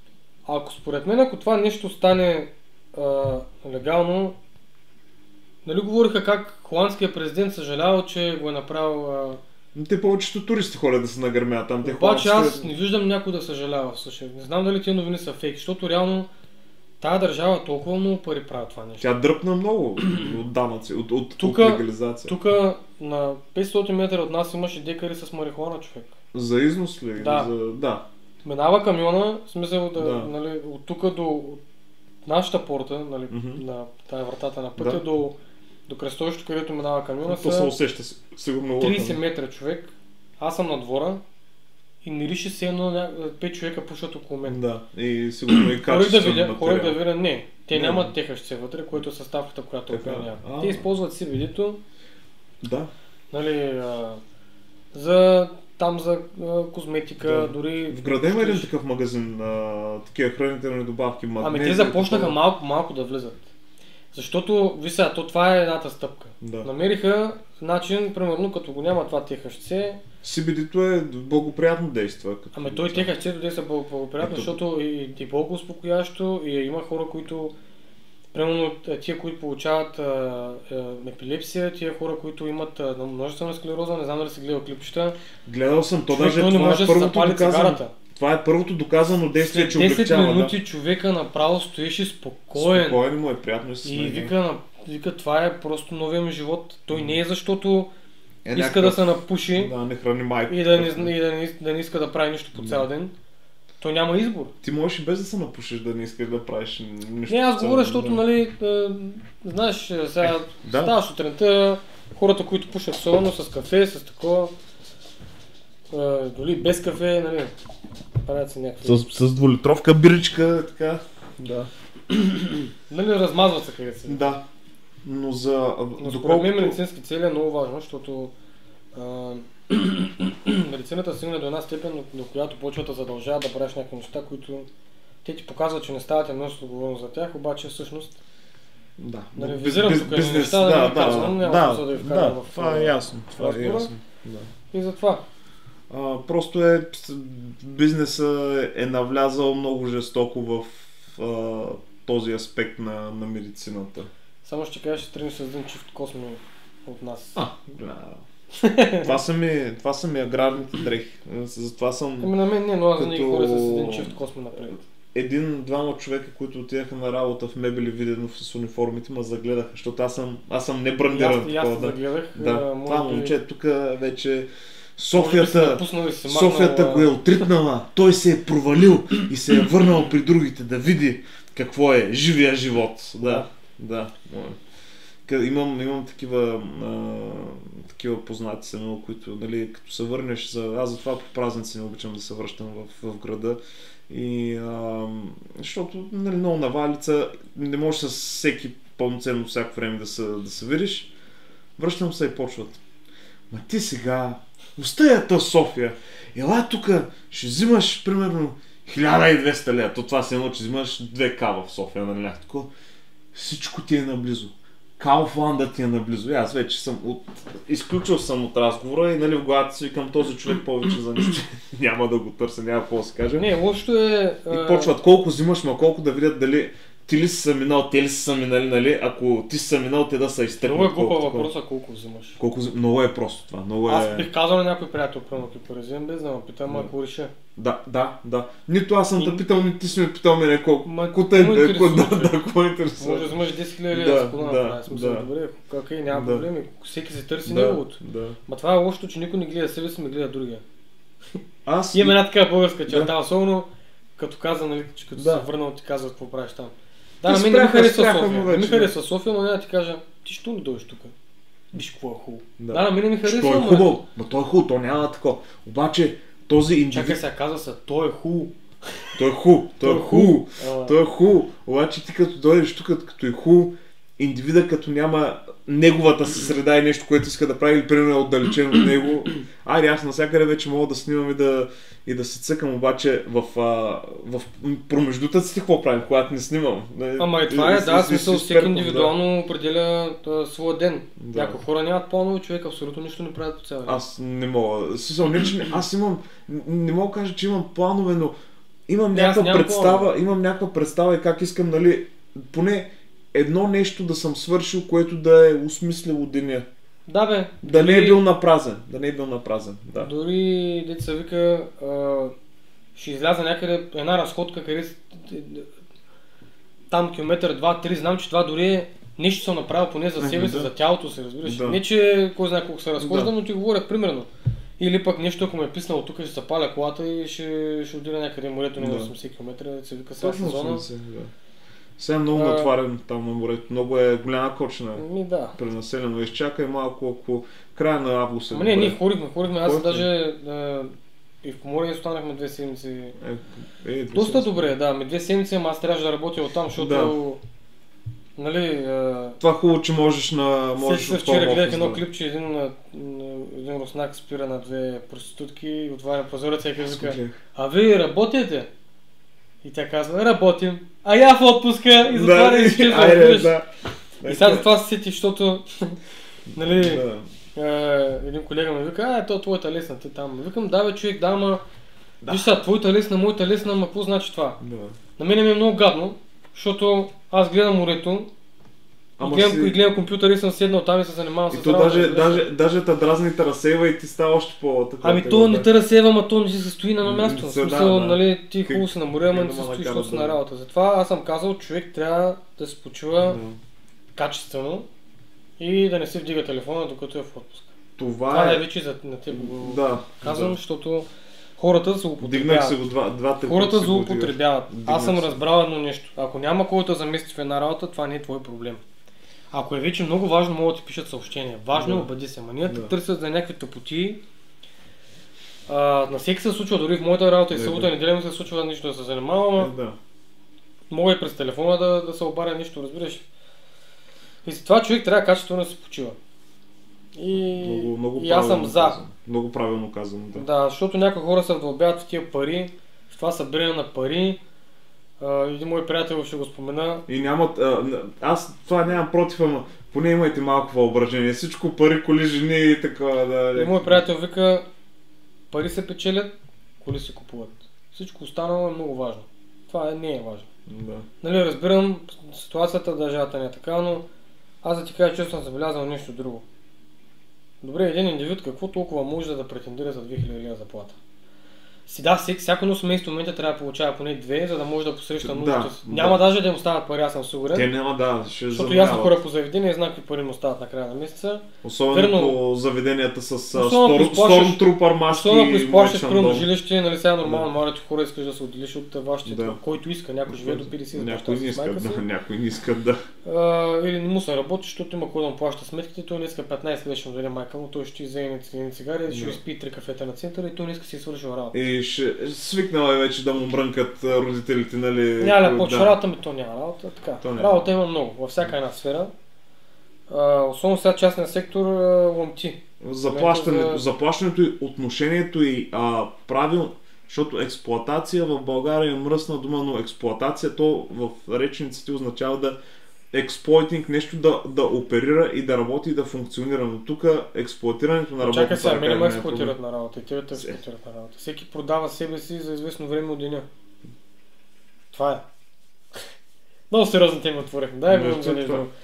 ако според мен, ако това нещо стане а, легално, нали говориха как холандският президент съжалявал, че го е направил... А... Те повечето туристи ходят да се нагърмят там. Те Обаче холандците... аз не виждам някой да съжалява. Също. Не знам дали тия новини са фейк, защото реално тая държава толкова много пари прави това нещо. Тя дръпна много от данъци, от, от, тука, от легализация. Тук на петстотин метра от нас имаше декари с марихуана, човек. За износ ли? Да. За... да. Минава камиона, в смисъл да, Да. нали, от тук до от нашата порта, нали, Мгм. на тая вратата на пътя Да. до, до кръстовището, където минава камиона, То се са усеща си- сигурно. трийсет лъка. метра, човек. Аз съм на двора и мирише се едно ня- пет човека пушат около мен. Да, и сигурно и Хорих да качествен видя, хорих да материал. видя, не. Те Не. нямат техащ вътре, което е съставката, която Така. определява. А. Те използват си видито, Да. нали, а, за там за а, козметика, Да. дори... В града има един такъв магазин, а, такива хранителни добавки, Ами магнези. те започнаха такова. малко, малко да влизат. Защото, ви сега, то това е едната стъпка. Да. Намериха начин, примерно, като го няма това техащце, си би ди-то е благоприятно действа. Като... ами той техащцето действа благо- благоприятно, Ето. защото и, и болко успокоящо, и има хора, които, примерно, тия, които получават а, а, епилепсия, тия хора, които имат а, множествена склероза, не знам дали си гледал клипчета, Гледал съм, то човек, даже той не това може е да се първото запали доказано. цигарата. Това е първото доказано действие, След че десет облегчава. минути Да. човека човека направо стоеше спокоен. Спокоен му е, приятно и се И смее. вика, на, вика, това е просто новия ми живот. Той не е защото Е, иска някакъв- да се напуши Да, не храни майка. и, да не, и да, не, да не иска да прави нищо по цял ден. Той няма избор. Ти можеш и без да се напушиш да не искаш да правиш нищо. Не, аз по цял говоря, ден, защото, да. нали, е, знаеш, е, сега да. става сутринта, хората, които пушат особено с кафе, с такова, е, дори без кафе, нали, правят се някакви... С, с двулитровка биричка, така. Да. Нали, размазват се къде се. Да. Но за... Но според мен доколкото... медицински цели е много важно, защото а, медицината стигна до една степен, до, до която почва да задължава да правиш някакви неща, които те ти показват, че не стават едно отговорно за тях, обаче всъщност Да. Нали, Биз- визирам биз- тук едни бизнес, неща, да не ги казвам, няма да, смисъл да ви вкарам да, в, това е ясно. Това е разговора. ясно. Да. и затова. А, просто е, бизнеса е навлязал много жестоко в а, този аспект на, на медицината. Само ще кажа, ще тръгнеш с един чифт косми от нас. А, да. това, са ми, това са ми аграрните дрехи. Затова съм Ами на мен не, но аз не ги като- хора с един чифт косми напред. един-двама човека, които отидаха на работа в Мебели Виденов с униформите, ме загледаха, защото аз съм, аз съм не брандиран. И аз, и аз такова, те да. загледах. Да, а, това може би- момче тук вече може би си Софията, напуснал и си махнал, Софията а, го е отритнала, той се е провалил и се е върнал при другите да види какво е живия живот. Да, да. Къ- Имам, имам такива, а, такива познати са много, които, нали, като се върнеш, за... аз затова по празници не обичам да се връщам в, в града. И, а, защото, нали, много навалица, не можеш с всеки пълноценно всяко време да се, да се видиш. Връщам се и почват. Ма ти сега, остая София, ела тук, ще взимаш примерно хиляда и двеста лева. То това се едно, че взимаш две кава в София, нали? Тако, всичко ти е наблизо. Кауфланда ти е наблизо. И аз вече съм от... изключил съм от разговора и, нали, в главата си викам, този човек повече за нищо няма да го търся, няма какво да се каже. Не, лошото е... И а, почват колко взимаш, ма колко да видят дали ти ли си са минал, те ли си са минали, нали? Ако ти си са минал, те да са изтъкнат. Много е глупа колко- въпроса колко взимаш. Колко, взим- много е просто това. Много е... Аз бих казал на някой приятел, примерно при паразин, без да ме питам, Да. ако реша. Да, да, да. Нито аз съм И- те питал, нито ти си ме питал мене колко. Ма, Колко те, ме да, интересува, да, човек. да, какво интересува. Може да взимаш десет хиляди Да, лева за кола да, направи. Смисъл, да. добре, окей, няма Да. проблеми. Всеки се търси Да, неговото. да. Ма това е лошото, че никой не гледа себе си, ме гледа другия. Аз... Имам една така българска черта, Да. особено като каза, нали, че като Да. се върнал ти казва какво правиш там. Да, Те на мен не ми спряха- харесва спряха София. му Не ми вече, да. харесва София, но няма да ти кажа, ти що не дойдеш тук? Виж какво е хубаво. Да. Да, на мен не ми харесва. Той е ама- хубаво, но той е хубаво, то няма такова. Обаче този Чакай индивид... сега, казва се, той е хубаво. Той е хубаво, той е хубаво. Ама- Той е хубаво. Обаче ти като дойдеш тук, като е хубаво, индивида като няма неговата си среда и нещо, което иска да прави, или примерно е отдалечен от него. Айде, аз навсякъде вече мога да снимам и да, и да се цъкам, обаче в, а, в промеждутъците какво правим, когато не снимам? Ама и това е, да, смисъл, всеки индивидуално индивидуално определя а, своя ден. Да. Някои хора нямат планове, човек абсолютно нищо не правят по цял ден. Аз не мога. Смисъл, не, че не- аз имам, не мога да кажа, че имам планове, но имам Не, аз някаква нямам представа, имам някаква представа и как искам, нали, поне едно нещо да съм свършил, което да е осмислило деня. Да бе. Да не е дори- бил напразен. Да не е бил напразен. Да. Дори, деца вика, а, ще изляза някъде една разходка, къде с- там километър, два, три, знам, че това дори е нещо съм направил поне за себе си, Да. за тялото си, разбираш. Да. Не, че кой знае колко се разхождам, Да. но ти говоря примерно. Или пък нещо, ако ме е писнало тук, ще се паля колата и ще, ще отида някъде в морето на Да. осемдесет километра, се вика сега Точно сезона. осемдесет, да. Сега е много А, натварен там на морето. Много е голяма кочина. Ми да. Пренаселено. Изчакай малко, ако края на август е Ама не, добре. ние хорихме, хорихме, аз Хорихме. даже а, и в Поморие останахме две седмици. Е, е, Доста добре, да, ме две седмици, ама аз трябваше да работя оттам, защото нали, а, Това хубаво, че можеш на... Можеш се от вчера home гледах office, едно да. клипче, един, а, м, един руснак спира на две проститутки и отваря прозореца и казва, Гледах. а вие работите? И тя казва, работим. А я в отпуска и затваря и изчезва, айде, разбираш. да. И сега за това се сети, защото нали, Да. а, един колега ми вика, а, е, то е твоята лесна, ти там. Викам, да бе, човек, да, ама виж сега, твоята лесна, моята лесна, ама какво значи това? Да. На мен ми е много гадно, защото аз гледам морето, Ама и гледам, си- и гледам компютъра и съм седнал там и се занимавам И с то работа, даже, разбираш ли? даже, даже та дразни те разсейва и ти става още по-така. Ами то не те разсева, ама то не си се стои на едно М, място. В се- да, смисъл, да. нали, ти Как- хубаво си на море, ама как не се да ме стоиш, накара защото си да- на работа. Затова аз съм казал, човек трябва да се почива качествено и да не се вдига телефона, докато е в отпуск. Това Това е... е вече за на теб го Да. казвам, да. защото хората се Дигнах се употребяват. го два, двата Хората пъти си го злоупотребяват. Дигнах Аз съм се. разбрал едно нещо. Ако няма кой да замести в една работа, това не е твой проблем. Ако е вече много важно, могат да ти пишат съобщения. Важно е, Да. обади се. Ма ние те Да. търсят за някакви тъпоти. А, на всеки се случва, дори в моята работа и Да, събота да. и неделя ми се случва нищо да се занимавам, Е, да. мога и през телефона да, да се обаря нещо, разбираш. И за това човек трябва качествено да се почива. И, Много, много и аз съм правилно за. казано. Много правилно казано, да. Да, защото някои хора се вдълбяват в тия пари, в това събиране на пари. А, един мой приятел ще го спомена. И нямат... А, аз това нямам против, ама поне имайте малко въображение. Всичко пари, коли, жени и така, да... И мой приятел вика, пари се печелят, коли се купуват. Всичко останало е много важно. Това е, не е важно. Да. Нали, разбирам, ситуацията, държавата не е така, но аз да ти кажа, че съм забелязал нещо друго. Добре, един индивид какво толкова може да претендира за две хиляди лева заплата? Си да, всеки, всяко едно семейство в момента трябва да получава поне две, за да може да посреща Да, нуждите си. да. Няма даже да им остават пари, аз съм сигурен. Те няма да, ще Защото и аз съм заминават. хора по заведение и знам какви пари му остават на края на месеца. Особено Верно. по заведенията с Особено ако Storm, изплащаш- Stormtrooper маски Особено ако и изплащаш Меч примерно Андон. жилище, нали сега нормално Да. младите хора искаш да се отделиш от вашите, Да. който иска, някой живее до петдесет, да Някои не плаща с майка искат, си. да, някои не искат, да. А, или не му се работи, защото има кой да му плаща сметките, той не иска петнайсет лева ще му даде майка му, той ще вземе едни цигари, ще Да. изпи три кафета на центъра и той не иска да си свърши работа. И ще свикнала е вече да му мрънкат а, родителите, нали? Няма да да. почва работа, ми то няма работа, така. То няма. Работа има много, във всяка една сфера. А, особено сега частния сектор а, ломти. Заплащането, За- заплащането и отношението и а, правилно, защото експлоатация в България е мръсна дума, но експлоатация то в речниците означава да експлойтинг, нещо да, да оперира и да работи и да функционира. Но тук експлоатирането на работната Чакай сега, ръка мене е ме най-трудно. експлуатират на работа и те те експлуатират на работа. Всеки продава себе си за известно време от деня. Това е. Много сериозна тема отворихме. Дай Нещо го за нещо това. друго.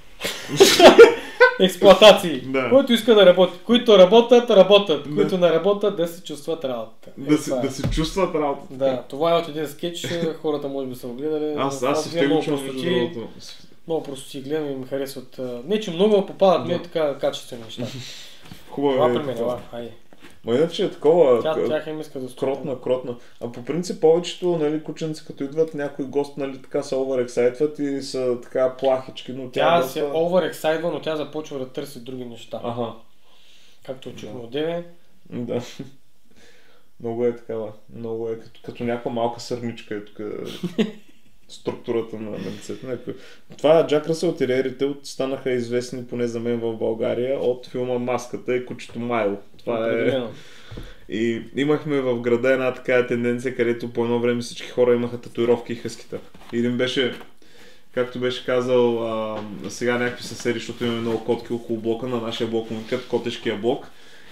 Експлоатации. Да. Който иска да работи. Които работят, работят. Да. Които не работят, да се чувстват работа. Е, Да, си, това е. да си чувстват работата. Да, това е от един скетч, хората може би са го гледали. Аз, но аз си гледам много втегучвам между простоти, другото. много простоти гледам и ми харесват. а, Не, че много попадат, Да. не така качествени неща. Хубаво Това е. при мен, ела, хайде. Ма иначе е такова. Тя, к- тях им иска да стоят. Кротна, кротна. А по принцип повечето, нали, кученци, като идват някой гост, нали, така се overexcitват и са така плахички, но тя, Тя е се доста... overexcited, но тя започва да търси други неща. Аха, Както чухме Да. от Деве. да. Много е такава. Много е като, като някаква малка сърничка е тук структурата на, на лицето. Някакво. Това е Джак Ръсъл териерите от станаха известни поне за мен в България от филма Маската и кучето Майл. Това е... Определено. И имахме в града една такава тенденция, където по едно време всички хора имаха татуировки и хъскита. И един беше, както беше казал, а, сега някакви съседи, защото имаме много котки около блока, на нашия блок му викат котешкия блок.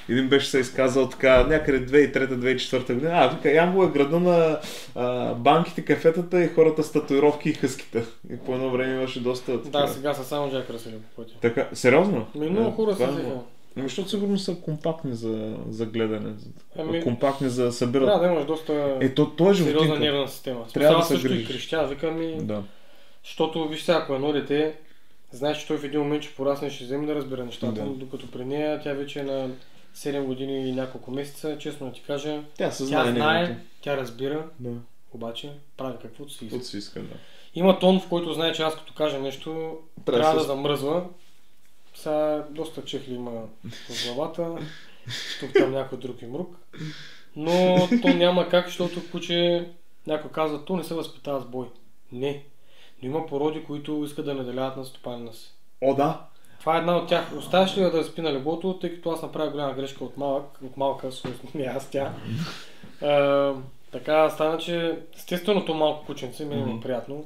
един беше се изказал така някъде две хиляди и трета - две хиляди и четвърта година. А, вика, Ямбол е града на а, банките, кафетата и хората с татуировки и хъските. И по едно време имаше доста така. Да, сега са само Джак Ръсели по пътя. Така, сериозно? Ми много хора Това се е взеха. много. Ами, защото сигурно са компактни за, за гледане. Ами, компактни за да събират. трябва да имаш доста Е, то, то е сериозна животинка. нервна система. Трябва да Смисъл, се също и грижиш. крещя, викам ми, Да. защото виж сега, ако едно дете, знаеш, че той в един момент ще порасне и ще вземе да разбира нещата, Да. докато при нея тя вече е на седем години и няколко месеца, честно да ти кажа, Тя се тя знае. знае, нейното. тя разбира, Да. обаче прави каквото си иска. Каквото си иска, да. Има тон, в който знае, че аз като кажа нещо, Трябва трябва да да се- замръзва. Сега доста чехли има в главата, тук там някой друг и мрук. Но то няма как, защото куче, някой казва, то не се възпитава с бой. Не. Но има породи, които искат да наделяват на стопанина си. О, да. Това е една от тях. Оставяш ли я да спи на леглото, тъй като аз направих голяма грешка от малък, от малка, всъщност не аз тя. А, така стана, че естествено то малко кученце ми е Мгм. приятно.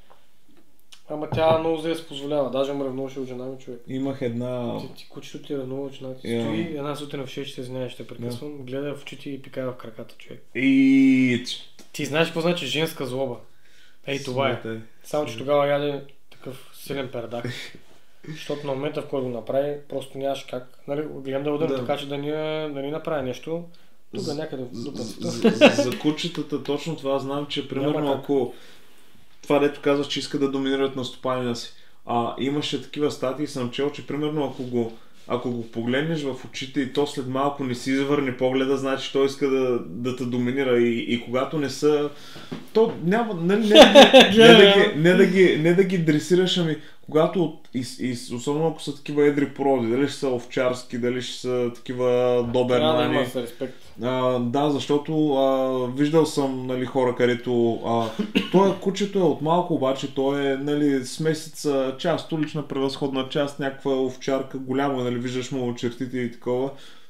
Ама тя много зле се позволява, даже ме ревнуваше от жена ми, човек. Имах една... Ти, ти кучето ти ревнува от жена ти. Я. Стои една сутрин в шест часа, извинявай, ще те прекъсвам, гледа в очите и пикае в краката, човек. И... Ти знаеш какво значи женска злоба? Ей, това е. Смете. Само, че тогава яде такъв силен пердак. Защото на момента, в който го направи, просто нямаш как. Нали, гледам да ударим, Да. така че да ни, да ни направи нещо. Тук З- някъде в За, дупницата. за, за кучетата точно това знам, че примерно Няма как. ако това дето казваш, че иска да доминират на стопанина си, а имаше такива статии, съм чел, че примерно ако го ако го погледнеш в очите и то след малко не си завърне погледа, значи той иска да, да те доминира и, и когато не са... То няма... Не, не, не, не, не, да, ги, не, да, ги, не да ги дресираш, ами когато от- и, и, особено ако са такива едри породи, дали ще са овчарски, дали ще са такива Трябва да добермани. има с респект. А, да, защото а, виждал съм, нали, хора, където а, той кучето е от малко, обаче той е, нали, с месеца част, улична превъзходна част, някаква овчарка, голямо, нали, виждаш му чертите и такова.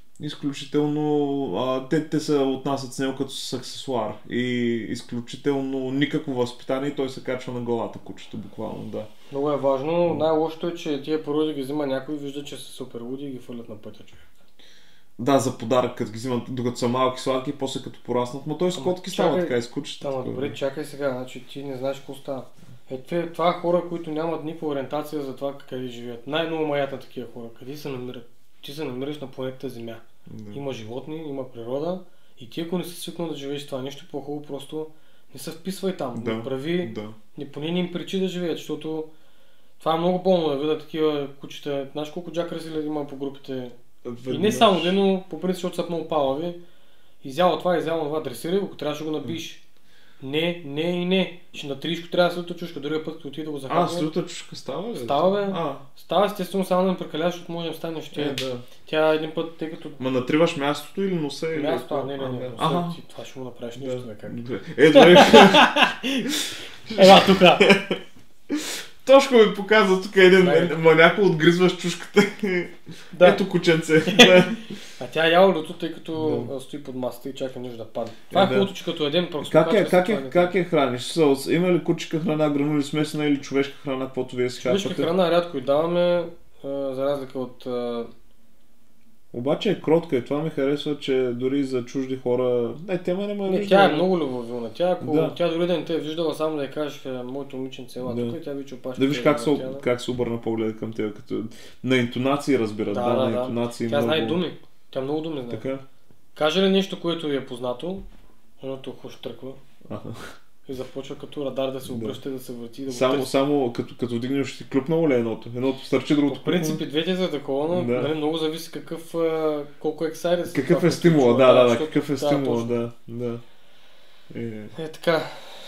Изключително, а, те, те се отнасят с него като с аксесуар и изключително никакво възпитание и той се качва на главата кучето, буквално, да. Много е важно. Най-лошото е, че тия породи ги взима някой, вижда, че са супер луди и ги фърлят на пътя, човек. Да, за подарък, като ги взимат, докато са малки сладки и после като пораснат, но той с Ама котки става чакай, така и с кучета. Ама такова. добре, чакай сега, значи ти не знаеш какво става. Е, това, това хора, които нямат никаква ориентация за това къде живеят. Най-много маят на такива хора. Къде се намират? Ти се намираш на планетата Земя. Да. Има животни, има природа и ти ако не си свикнал да живееш с това нещо, по-хубаво просто не се вписвай там. Да, Не прави, да. не поне не им причи да живеят, защото това е много болно да видя такива кучета. Знаеш колко Джак Ръсели има по групите? И не само ден, но по принцип, защото са много палави. Изява това, изява това, дресири, ако трябваше да го набиш. Не, не и не. Ще на тришко трябва да слута чушка, другия път, като отиде да го А, захапва. слюта чушка става ли? Става, бе. А, Става естествено само да не прекаляваш, защото може да им стане нещо. е, да. Тя един път, тъй като Ма натриваш мястото или носа? Или място, а какво? не, не, не, да. не, Ага. ти, това ще му направиш нещо, бе, как. Да. Е, добре. Ела тука! Тошко ми показва тук един, Да. ма някой отгризваш чушката. Да. Ето кученце. Да. А тя е яла люто, тъй като Да. а, стои под масата и чака нещо да падне. Това е да. хубавото, че като едем просто. Как е, качва как се е, това как е храниш? С- Има ли кучека храна, гранули смесена или човешка храна, каквото вие си Човешка хапвате? храна рядко и даваме, а, за разлика от... а, Обаче е кротка и това ми харесва, че дори за чужди хора... Не, тема не ме Не, вижда. тя е много любовилна. Тя, ако Да. тя дори да не те е виждала, само да я кажеш, е, моето момиченце ела Да. тук и тя ви опашка. Да виж как се, как се обърна погледа към теб, като... На интонации разбира, да, Да, да, на да. интонации Тя много... знае думи. Тя много думи знае. Така? Каже ли нещо, което ви е познато, едното ухо штръква Аха. и започва като радар да се Да. обръща, да се върти, да го Само, търси. само като, като вдигнеш, ще ти клюпнало ли е едното? Едното стърчи, другото По принцип и двете за такова, но Да. нали, много зависи какъв, а, колко ексайден си. Какъв това, е което стимула, чува, да, да, да, защото- какъв е да, стимула, точно. да, да. Е, Е, така,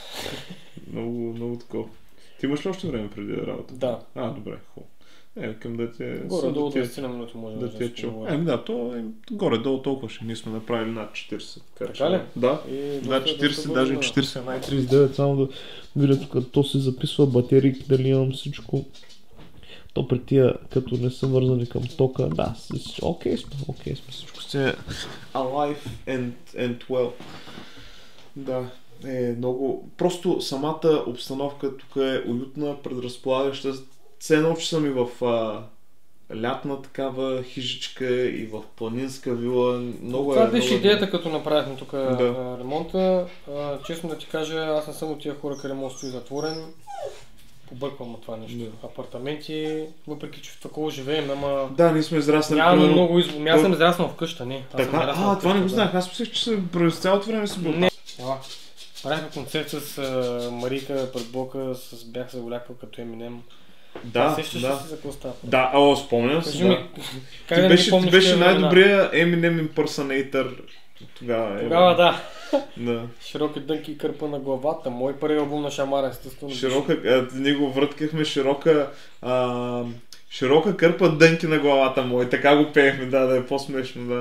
много, много такова. Ти имаш ли още време преди да работа? да. А, добре, хубаво. Е, към да те... Горе-долу да ти е- двайсет минути може да ти е да чул. говорим. Еми да, то е горе-долу толкова ще. Ние сме направили над четирийсет. Така, Така ли? Да. И Да, доста- четирийсет, доста даже бързо, да. четирийсет, най трийсет и девет, само да видя тук, то се записва батерии, дали имам всичко. То при тия, като не са вързани към тока, да, с- окей сме, окей сме всичко. сте alive and, and well. Да, е много... Просто самата обстановка тук е уютна, предразполагаща. Все едно, че съм и в а, лятна такава хижичка и в планинска вила. Много Това е, беше много е- идеята, като направихме тук Да. ремонта. А, честно да ти кажа, аз не съм от тия хора, къде ремонт стои затворен. Побърквам от това нещо. Да. Апартаменти, въпреки че в такова живеем, ама Да, ние сме израснали. няма примерно- много избор. Аз той- съм израснал вкъща, не. Аз съм Така, израснал а, това не го вкъща, знаех. Аз мислех, че се през цялото време си бил. Не. Ела. Правихме концерт с а, Марика пред блока, с бях заволякал като Еминем. Да, Сещаш ли да. се за какво става? Да, о, спомням си. Кажи Да. ми, как Ти да не беше, ги ти помниш беше тия времена? най-добрия Eminem impersonator тогава. е. Тогава да. Да. Широки дънки и кърпа на главата. Мой първи албум на Шамара, естествено. Широка, а, ние го върткахме широка, а, широка кърпа дънки на главата му. И така го пеехме, да, да е по-смешно, да.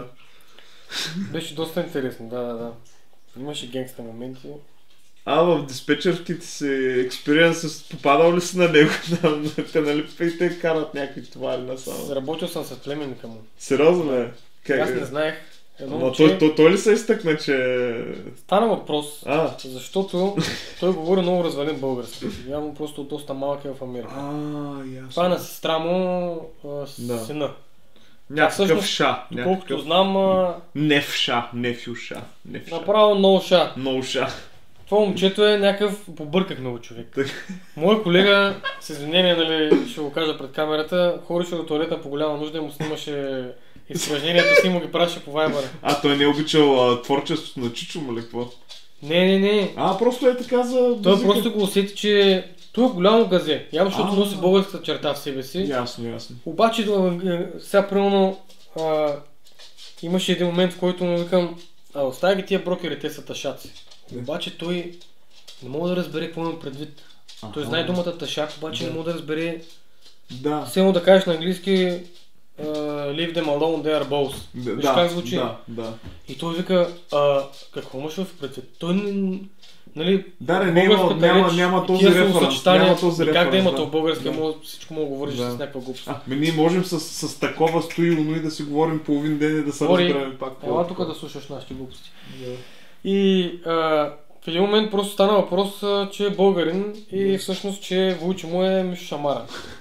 Беше доста интересно, да, да, да. Имаше генгста моменти. А в диспетчерските си експириенс, попадал ли си на него? Там, те нали и те карат някакви товари насам. Работил съм с племенника му. Сериозно ли? Как Аз е? не знаех. Едно Ама момче, той, той, той ли се изтъкна, че... стана въпрос, А, защото той говори много развален български. Явно просто доста малък е в Америка. а, ясно. Това е на сестра му, а, с Да. сина. Някакъв всъщност, ша. Доколкото Някакъв... знам, а, Нефша, нефюша. Нефша. направо много ша. Много ша. Това момчето е някакъв, побъркахме го човек. Так. Моя колега, с извинение, нали, ще го кажа пред камерата, ходеше до туалетна по голяма нужда и му снимаше изпражненията си и му ги пращаше по вайбъра. А, той не е обичал а, творчеството на Чичо му ли какво? Не, не, не. А, просто е така за Той музика. просто го усети, че той е голямо газе. Явно, защото А. носи българската черта в себе си. Ясно, ясно. Обаче, а, сега примерно, а, имаше един момент, в който му викам, а, оставя ги тия брокери, те са ташаци. Да. Обаче той не мога да разбере какво имам предвид. Той Аха. знае думата ташак, обаче Да. не мога да разбере. Да. Все едно да кажеш на английски uh, Leave them alone, they are balls. Да, Виж да, как звучи. да, да. И той вика, а, какво имаш в предвид? Той, н- нали, Да, не, няма, българската няма, реч няма и този тия референс. словосъчетания, Няма този и как да референс, има да. то български, Да. мога, всичко мога да говориш Да. с някаква глупост. А, ме ние можем с, с такова стоилно и да си говорим половин ден и да се Говори, разберем пак. Ела тук да слушаш нашите глупости. Да. И а, в един момент просто стана въпрос, а, че е българин и всъщност, че войче му е Мишо Шамара.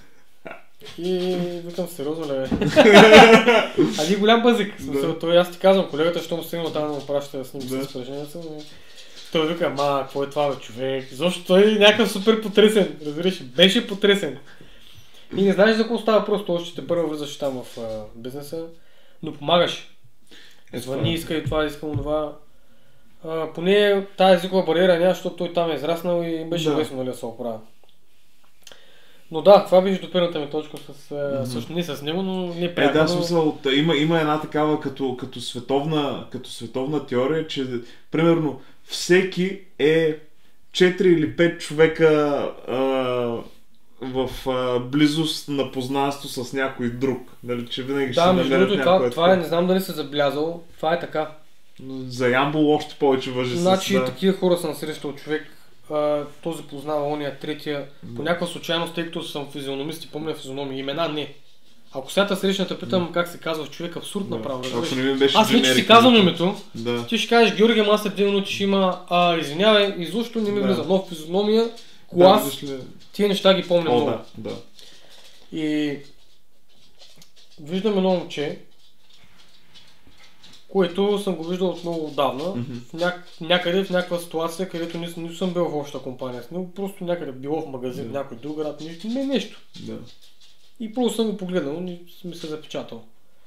И викам, сериозно ли бе? А ни голям базик. В смисъл, Да. той аз ти казвам, колегата, що му стигнал там да му праща да снимки Да. с изпражненията ми. Той вика, ма, какво е това бе, човек? Защо той е някакъв супер потресен, разбираш? Беше потресен. И не знаеш за какво става, просто още те първо влизаш там в а, бизнеса, но помагаш. Е, Звъни, това е. иска и това, искам това. А, поне тази езикова бариера няма, защото той там е израснал и беше Да. лесно нали, да се оправя. Но да, това беше допирната ми точка с, а, Мгм. също не с него, но не Е, пряко. да, но... смисъл, та- има, има една такава като, като, световна, като световна теория, че примерно всеки е четири или пет човека а, в а, близост на познанство с някой друг. Нали, че винаги ще Да, се между намерят другото, това, някой това е, такъв. не знам дали се забелязал, това е така. За Ямбол още повече въжи Значи с... Да. такива хора съм срещал човек, а, този познава, ония третия, Да. по някаква случайност, тъй като съм физиономист и помня физиономия, имена не. Ако сега те срещна, те питам как се казва в човек, абсурд Да. направо. Ако разбираш. не ми беше Аз вече си дженерик, казвам името, Да. ти ще кажеш Георги, ама след две минути ще има, а, извинявай, изобщо не ми Да. влиза, нов физиономия, Да, глас, виж ли- тия неща ги помня О, много. да, да. И виждам едно момче, което съм го виждал от много отдавна, Мгм. в ня... някъде в някаква ситуация, където не, не съм бил в обща компания с него, просто някъде било в магазин, Да. в някой друг град, нещо, не нещо. Да. И просто съм го погледнал и ми се запечатал.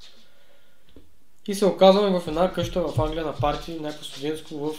И се оказваме в една къща в Англия на парти, някакво студентско в...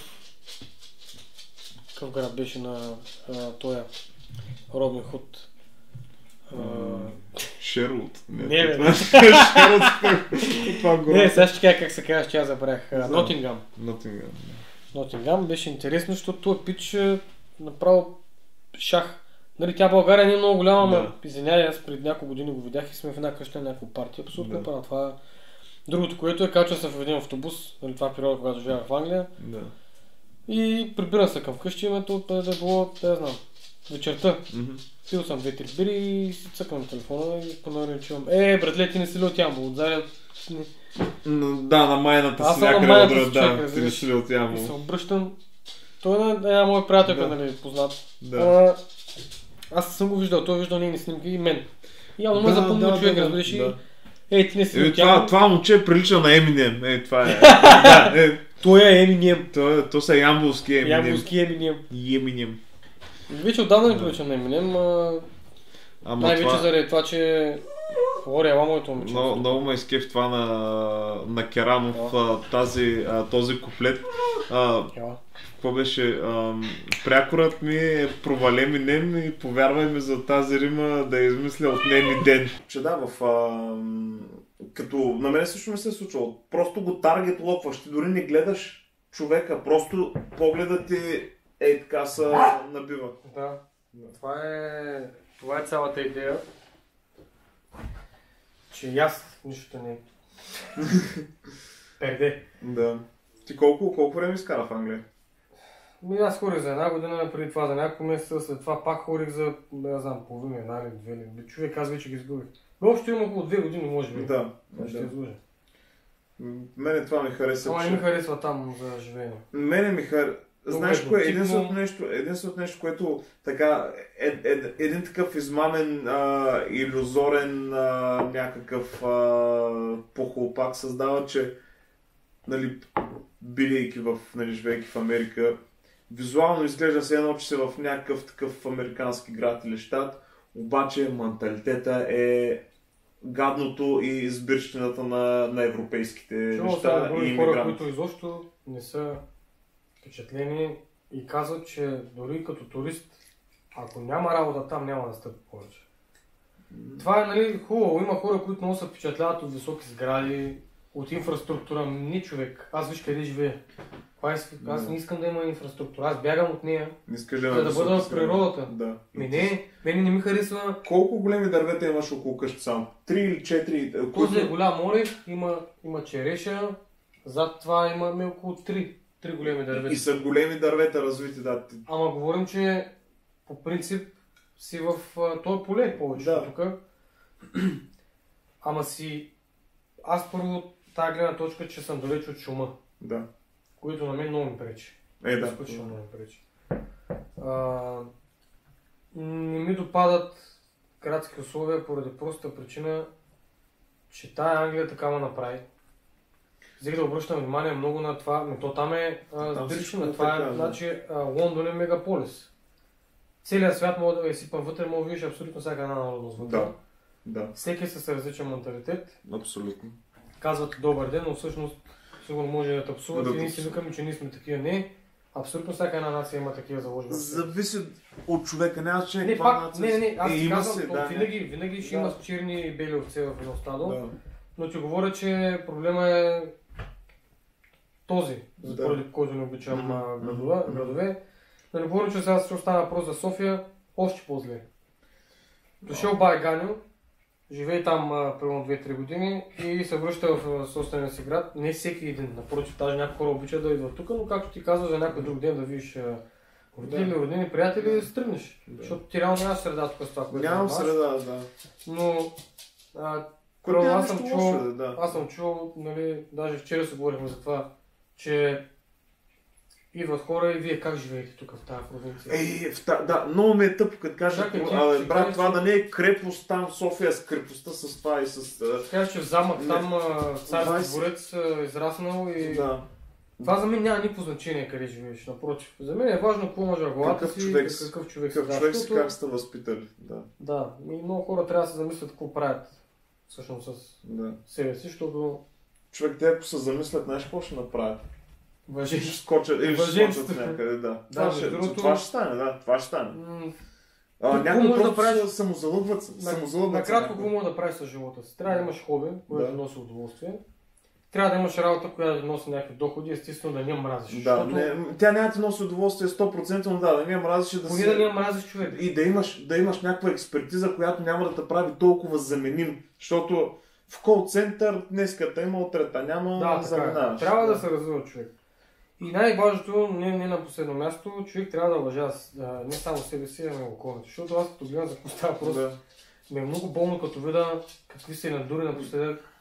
Какъв град беше на а, тоя Робин Худ? А, Шерлот. Не, бе. това- Шерлот. Това го... Не, сега ще кажа как се казва, че аз забравях. Не знам. Нотингам. Nottingham. Нотингам беше интересно, защото този пич е направо шах. Нали, тя България не е много голяма, но Да. извинявай, аз преди няколко години го видях и сме в една къща на някакво парти. Абсолютно Да. направо. Това е... Другото, което е, качва се в един автобус, нали, това е периода, когато живея в Англия. Да. И прибирам се към вкъщи, името да е било, да я знам, вечерта. Мгм. Пил съм две-три бири и си цъкам на телефона и понаричам. Е, братле, ти не си ли от Ямбол? Отзади Н- Да, на майната Аз си съм на някъде майната отдред, си, човек, да, ти разбираш. не си ли от и Ямбол. се обръщам. Той е една моя приятелка, Да. нали, познат. Да. Ама, аз съм го виждал, той е виждал нейни снимки и мен. И явно ме Да, запомнил да, човек, да, разбираш, и да. Ей, ти не си Е, от това, тях. това момче прилича на Еминем. Е, това е. Да, е, Той е Еминем. то, то са ямбулски Еминем. Ямбулски Еминем. Еминем. Вече отдавна ми прилича на Еминем. Ама Най-вече това... заради това, че говори ела моето момиче. Много, много ме изкеф това на, на Керамов, а, тази, а, този куплет. А, Ела. какво беше? А, прякорът ми е провале ми нем и повярвай ми за тази рима да измисля от неми ден. Че да, в... А, като на мен също не се е случвало. Просто го таргет лопваш, ти дори не гледаш човека, просто погледът ти е така се набива. Да, това е, това е цялата идея. Че и аз нищо не... Перде. Да. Ти колко, колко време изкара в Англия? Ми аз хорих за една година, преди това за няколко месеца, след това пак хорих за, не знам, половина, една или две или... Човек, аз вече ги изгубих. Но общо има около две години, може би. Да. Ще да. излъжа. Мене това ми харесва. Ама че- не ми харесва там за живеене. Мене ми хар... Знаеш Добре, кое е типно- единственото нещо, единственото нещо, което така, е, е, един такъв измамен, а, иллюзорен а, някакъв а, похлопак създава, че нали, бидейки в, нали, живейки в Америка, визуално изглежда се едно, че си в някакъв такъв американски град или щат, обаче менталитета е гадното и избирщината на, на европейските Чувал неща съм и други хора, иммигранти. които изобщо не са впечатлени и казват, че дори като турист, ако няма работа там, няма да стъпи повече. Това е нали, хубаво. Има хора, които много се впечатляват от високи сгради, от инфраструктура. Не човек. Аз виж къде живея. Кога е св- Аз не искам да има инфраструктура. Аз бягам от нея, Не искаш за да, да високи бъда в сгради. природата. Да. Ми не, мене не ми харесва. Колко големи дървета имаш около къща сам? Три или четири? Този е Които... голям олив, има, има череша, зад това имаме около три, три големи дървета. И са големи дървета развити, да. Ти- Ама говорим, че по принцип си в а, този поле повечето Да. тук. Ама си... Аз първо от тази гледна точка, че съм далеч от шума, Да. което на мен много ми пречи. Е, да. Изключително много ми пречи. А, не ми допадат градски условия поради проста причина, че тая Англия такава направи. Взех да обръщам внимание много на това, но то там е Там дирично, всичко е това така, е, да. значи а, Лондон е мегаполис. Целият свят мога да е сипан вътре, мога да видиш абсолютно всяка една народност вътре. Да. Да. Всеки е с различен менталитет. Абсолютно. Казват добър ден, но всъщност сигурно може да тъпсуват Да и ние си тъпсуват. викаме, че ние сме такива. Не, абсолютно всяка една нация има такива заложени. Зависи от човека. Няма че Не, пак, не, не, не, аз е, ти има казвам, се, то да, винаги, винаги ще Да. има черни и бели овце в едно стадо, Да. но ти говоря, че проблема е този, за Да. поради който не обичам Мгм, а, мгм, градове, мгм. градове. Да не говорим, че сега ще остана въпрос за София, още по-зле. Дошъл Байганю, живее там а, примерно две-три години и се връща в а, собствения си град. Не всеки един, напротив, даже някои хора обичат да идват тук, но както ти казваш, за някой друг ден да видиш а, родители, Да. родини, приятели, да се тръгнеш. Да. Защото ти реално нямаш среда тук с това, което Нямам занимаваш. среда, да. Но а, Което няма аз съм нищо чувал, лошо, да. аз съм чувал, нали, даже вчера се говорихме за това, че идват хора и вие как живеете тук в тази провинция? Ей, в та, да, много ме е тъпо, като кажа, Чакай, ти абе, ще брат, кажеш, това че- да не е крепост там, София, с крепостта, с това и с... а, Кажеш, че в замък Не. там а, царски двайсет дворец а, израснал и... Да. Това за мен няма никакво значение къде живееш, напротив. За мен е важно какво имаш в главата Какъв си, човек и си. какъв човек си. Какъв Да, човек си, защото- как сте възпитали. Да, Да, и много хора трябва да се замислят какво правят всъщност с да. себе си, защото Човек, те ако се замислят, знаеш какво ще направят? въжи. Ще скочат, или ще Въженцето. скочат някъде, да. Да, Това, ще, между другото- това ще стане, да, това ще стане. М, А, Какво някои може да просто правиш? се самозалъгват, На- самозалъгват. се Накратко, някои. какво може да правиш с живота си? Трябва да имаш хоби, което Да. носи удоволствие. Трябва да имаш работа, която да носи някакви доходи, естествено да не я мразиш. Да, защото не, тя няма да ти носи удоволствие сто процента, но да, да не я мразиш и да поне си... да не я мразиш човек. И да имаш, да имаш някаква експертиза, която няма да те прави толкова заменим. Защото в кол-център днеската има, утрета няма, Да, така е. заминаваш. Трябва да се развива човек. И най-важното, не, не на последно място, човек трябва да уважава а, не само себе си, а и околните. Защото аз като гледам за какво става просто, Да. ми е много болно като видя какви се надури напоследък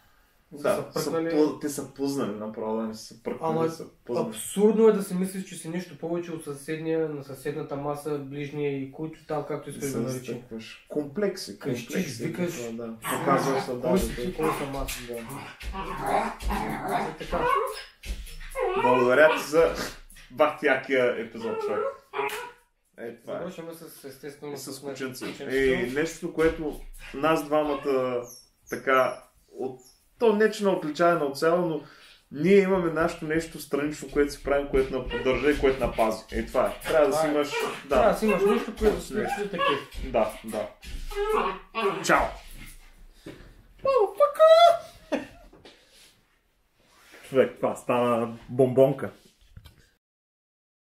Да, са са, пръкнали. пу- те са пузнали направо, да не са пръкнали, Ама са пузнали. абсурдно е да си мислиш, че си нещо повече от съседния, на съседната маса, ближния и който там, както искаш да наричи. Стъкваш. Комплекси, Крещиш, комплекси. викаш. това, да. Показва се, да. Кой да, си ти, кой съм аз? да. Е, така. Благодаря ти за бахтякия епизод, човек. Е, това е. Завършваме с естествено И с кученци. кученцето. И нещо, което нас двамата така, от... то не че не отличава от цяло, но ние имаме нашето нещо странично, което си правим, което на поддържа и което напази. Е, това е. Трябва да си Това е. имаш... Трябва да Да, си имаш нещо, което си да такива. да, да. Чао! Човек, това стана бомбонка.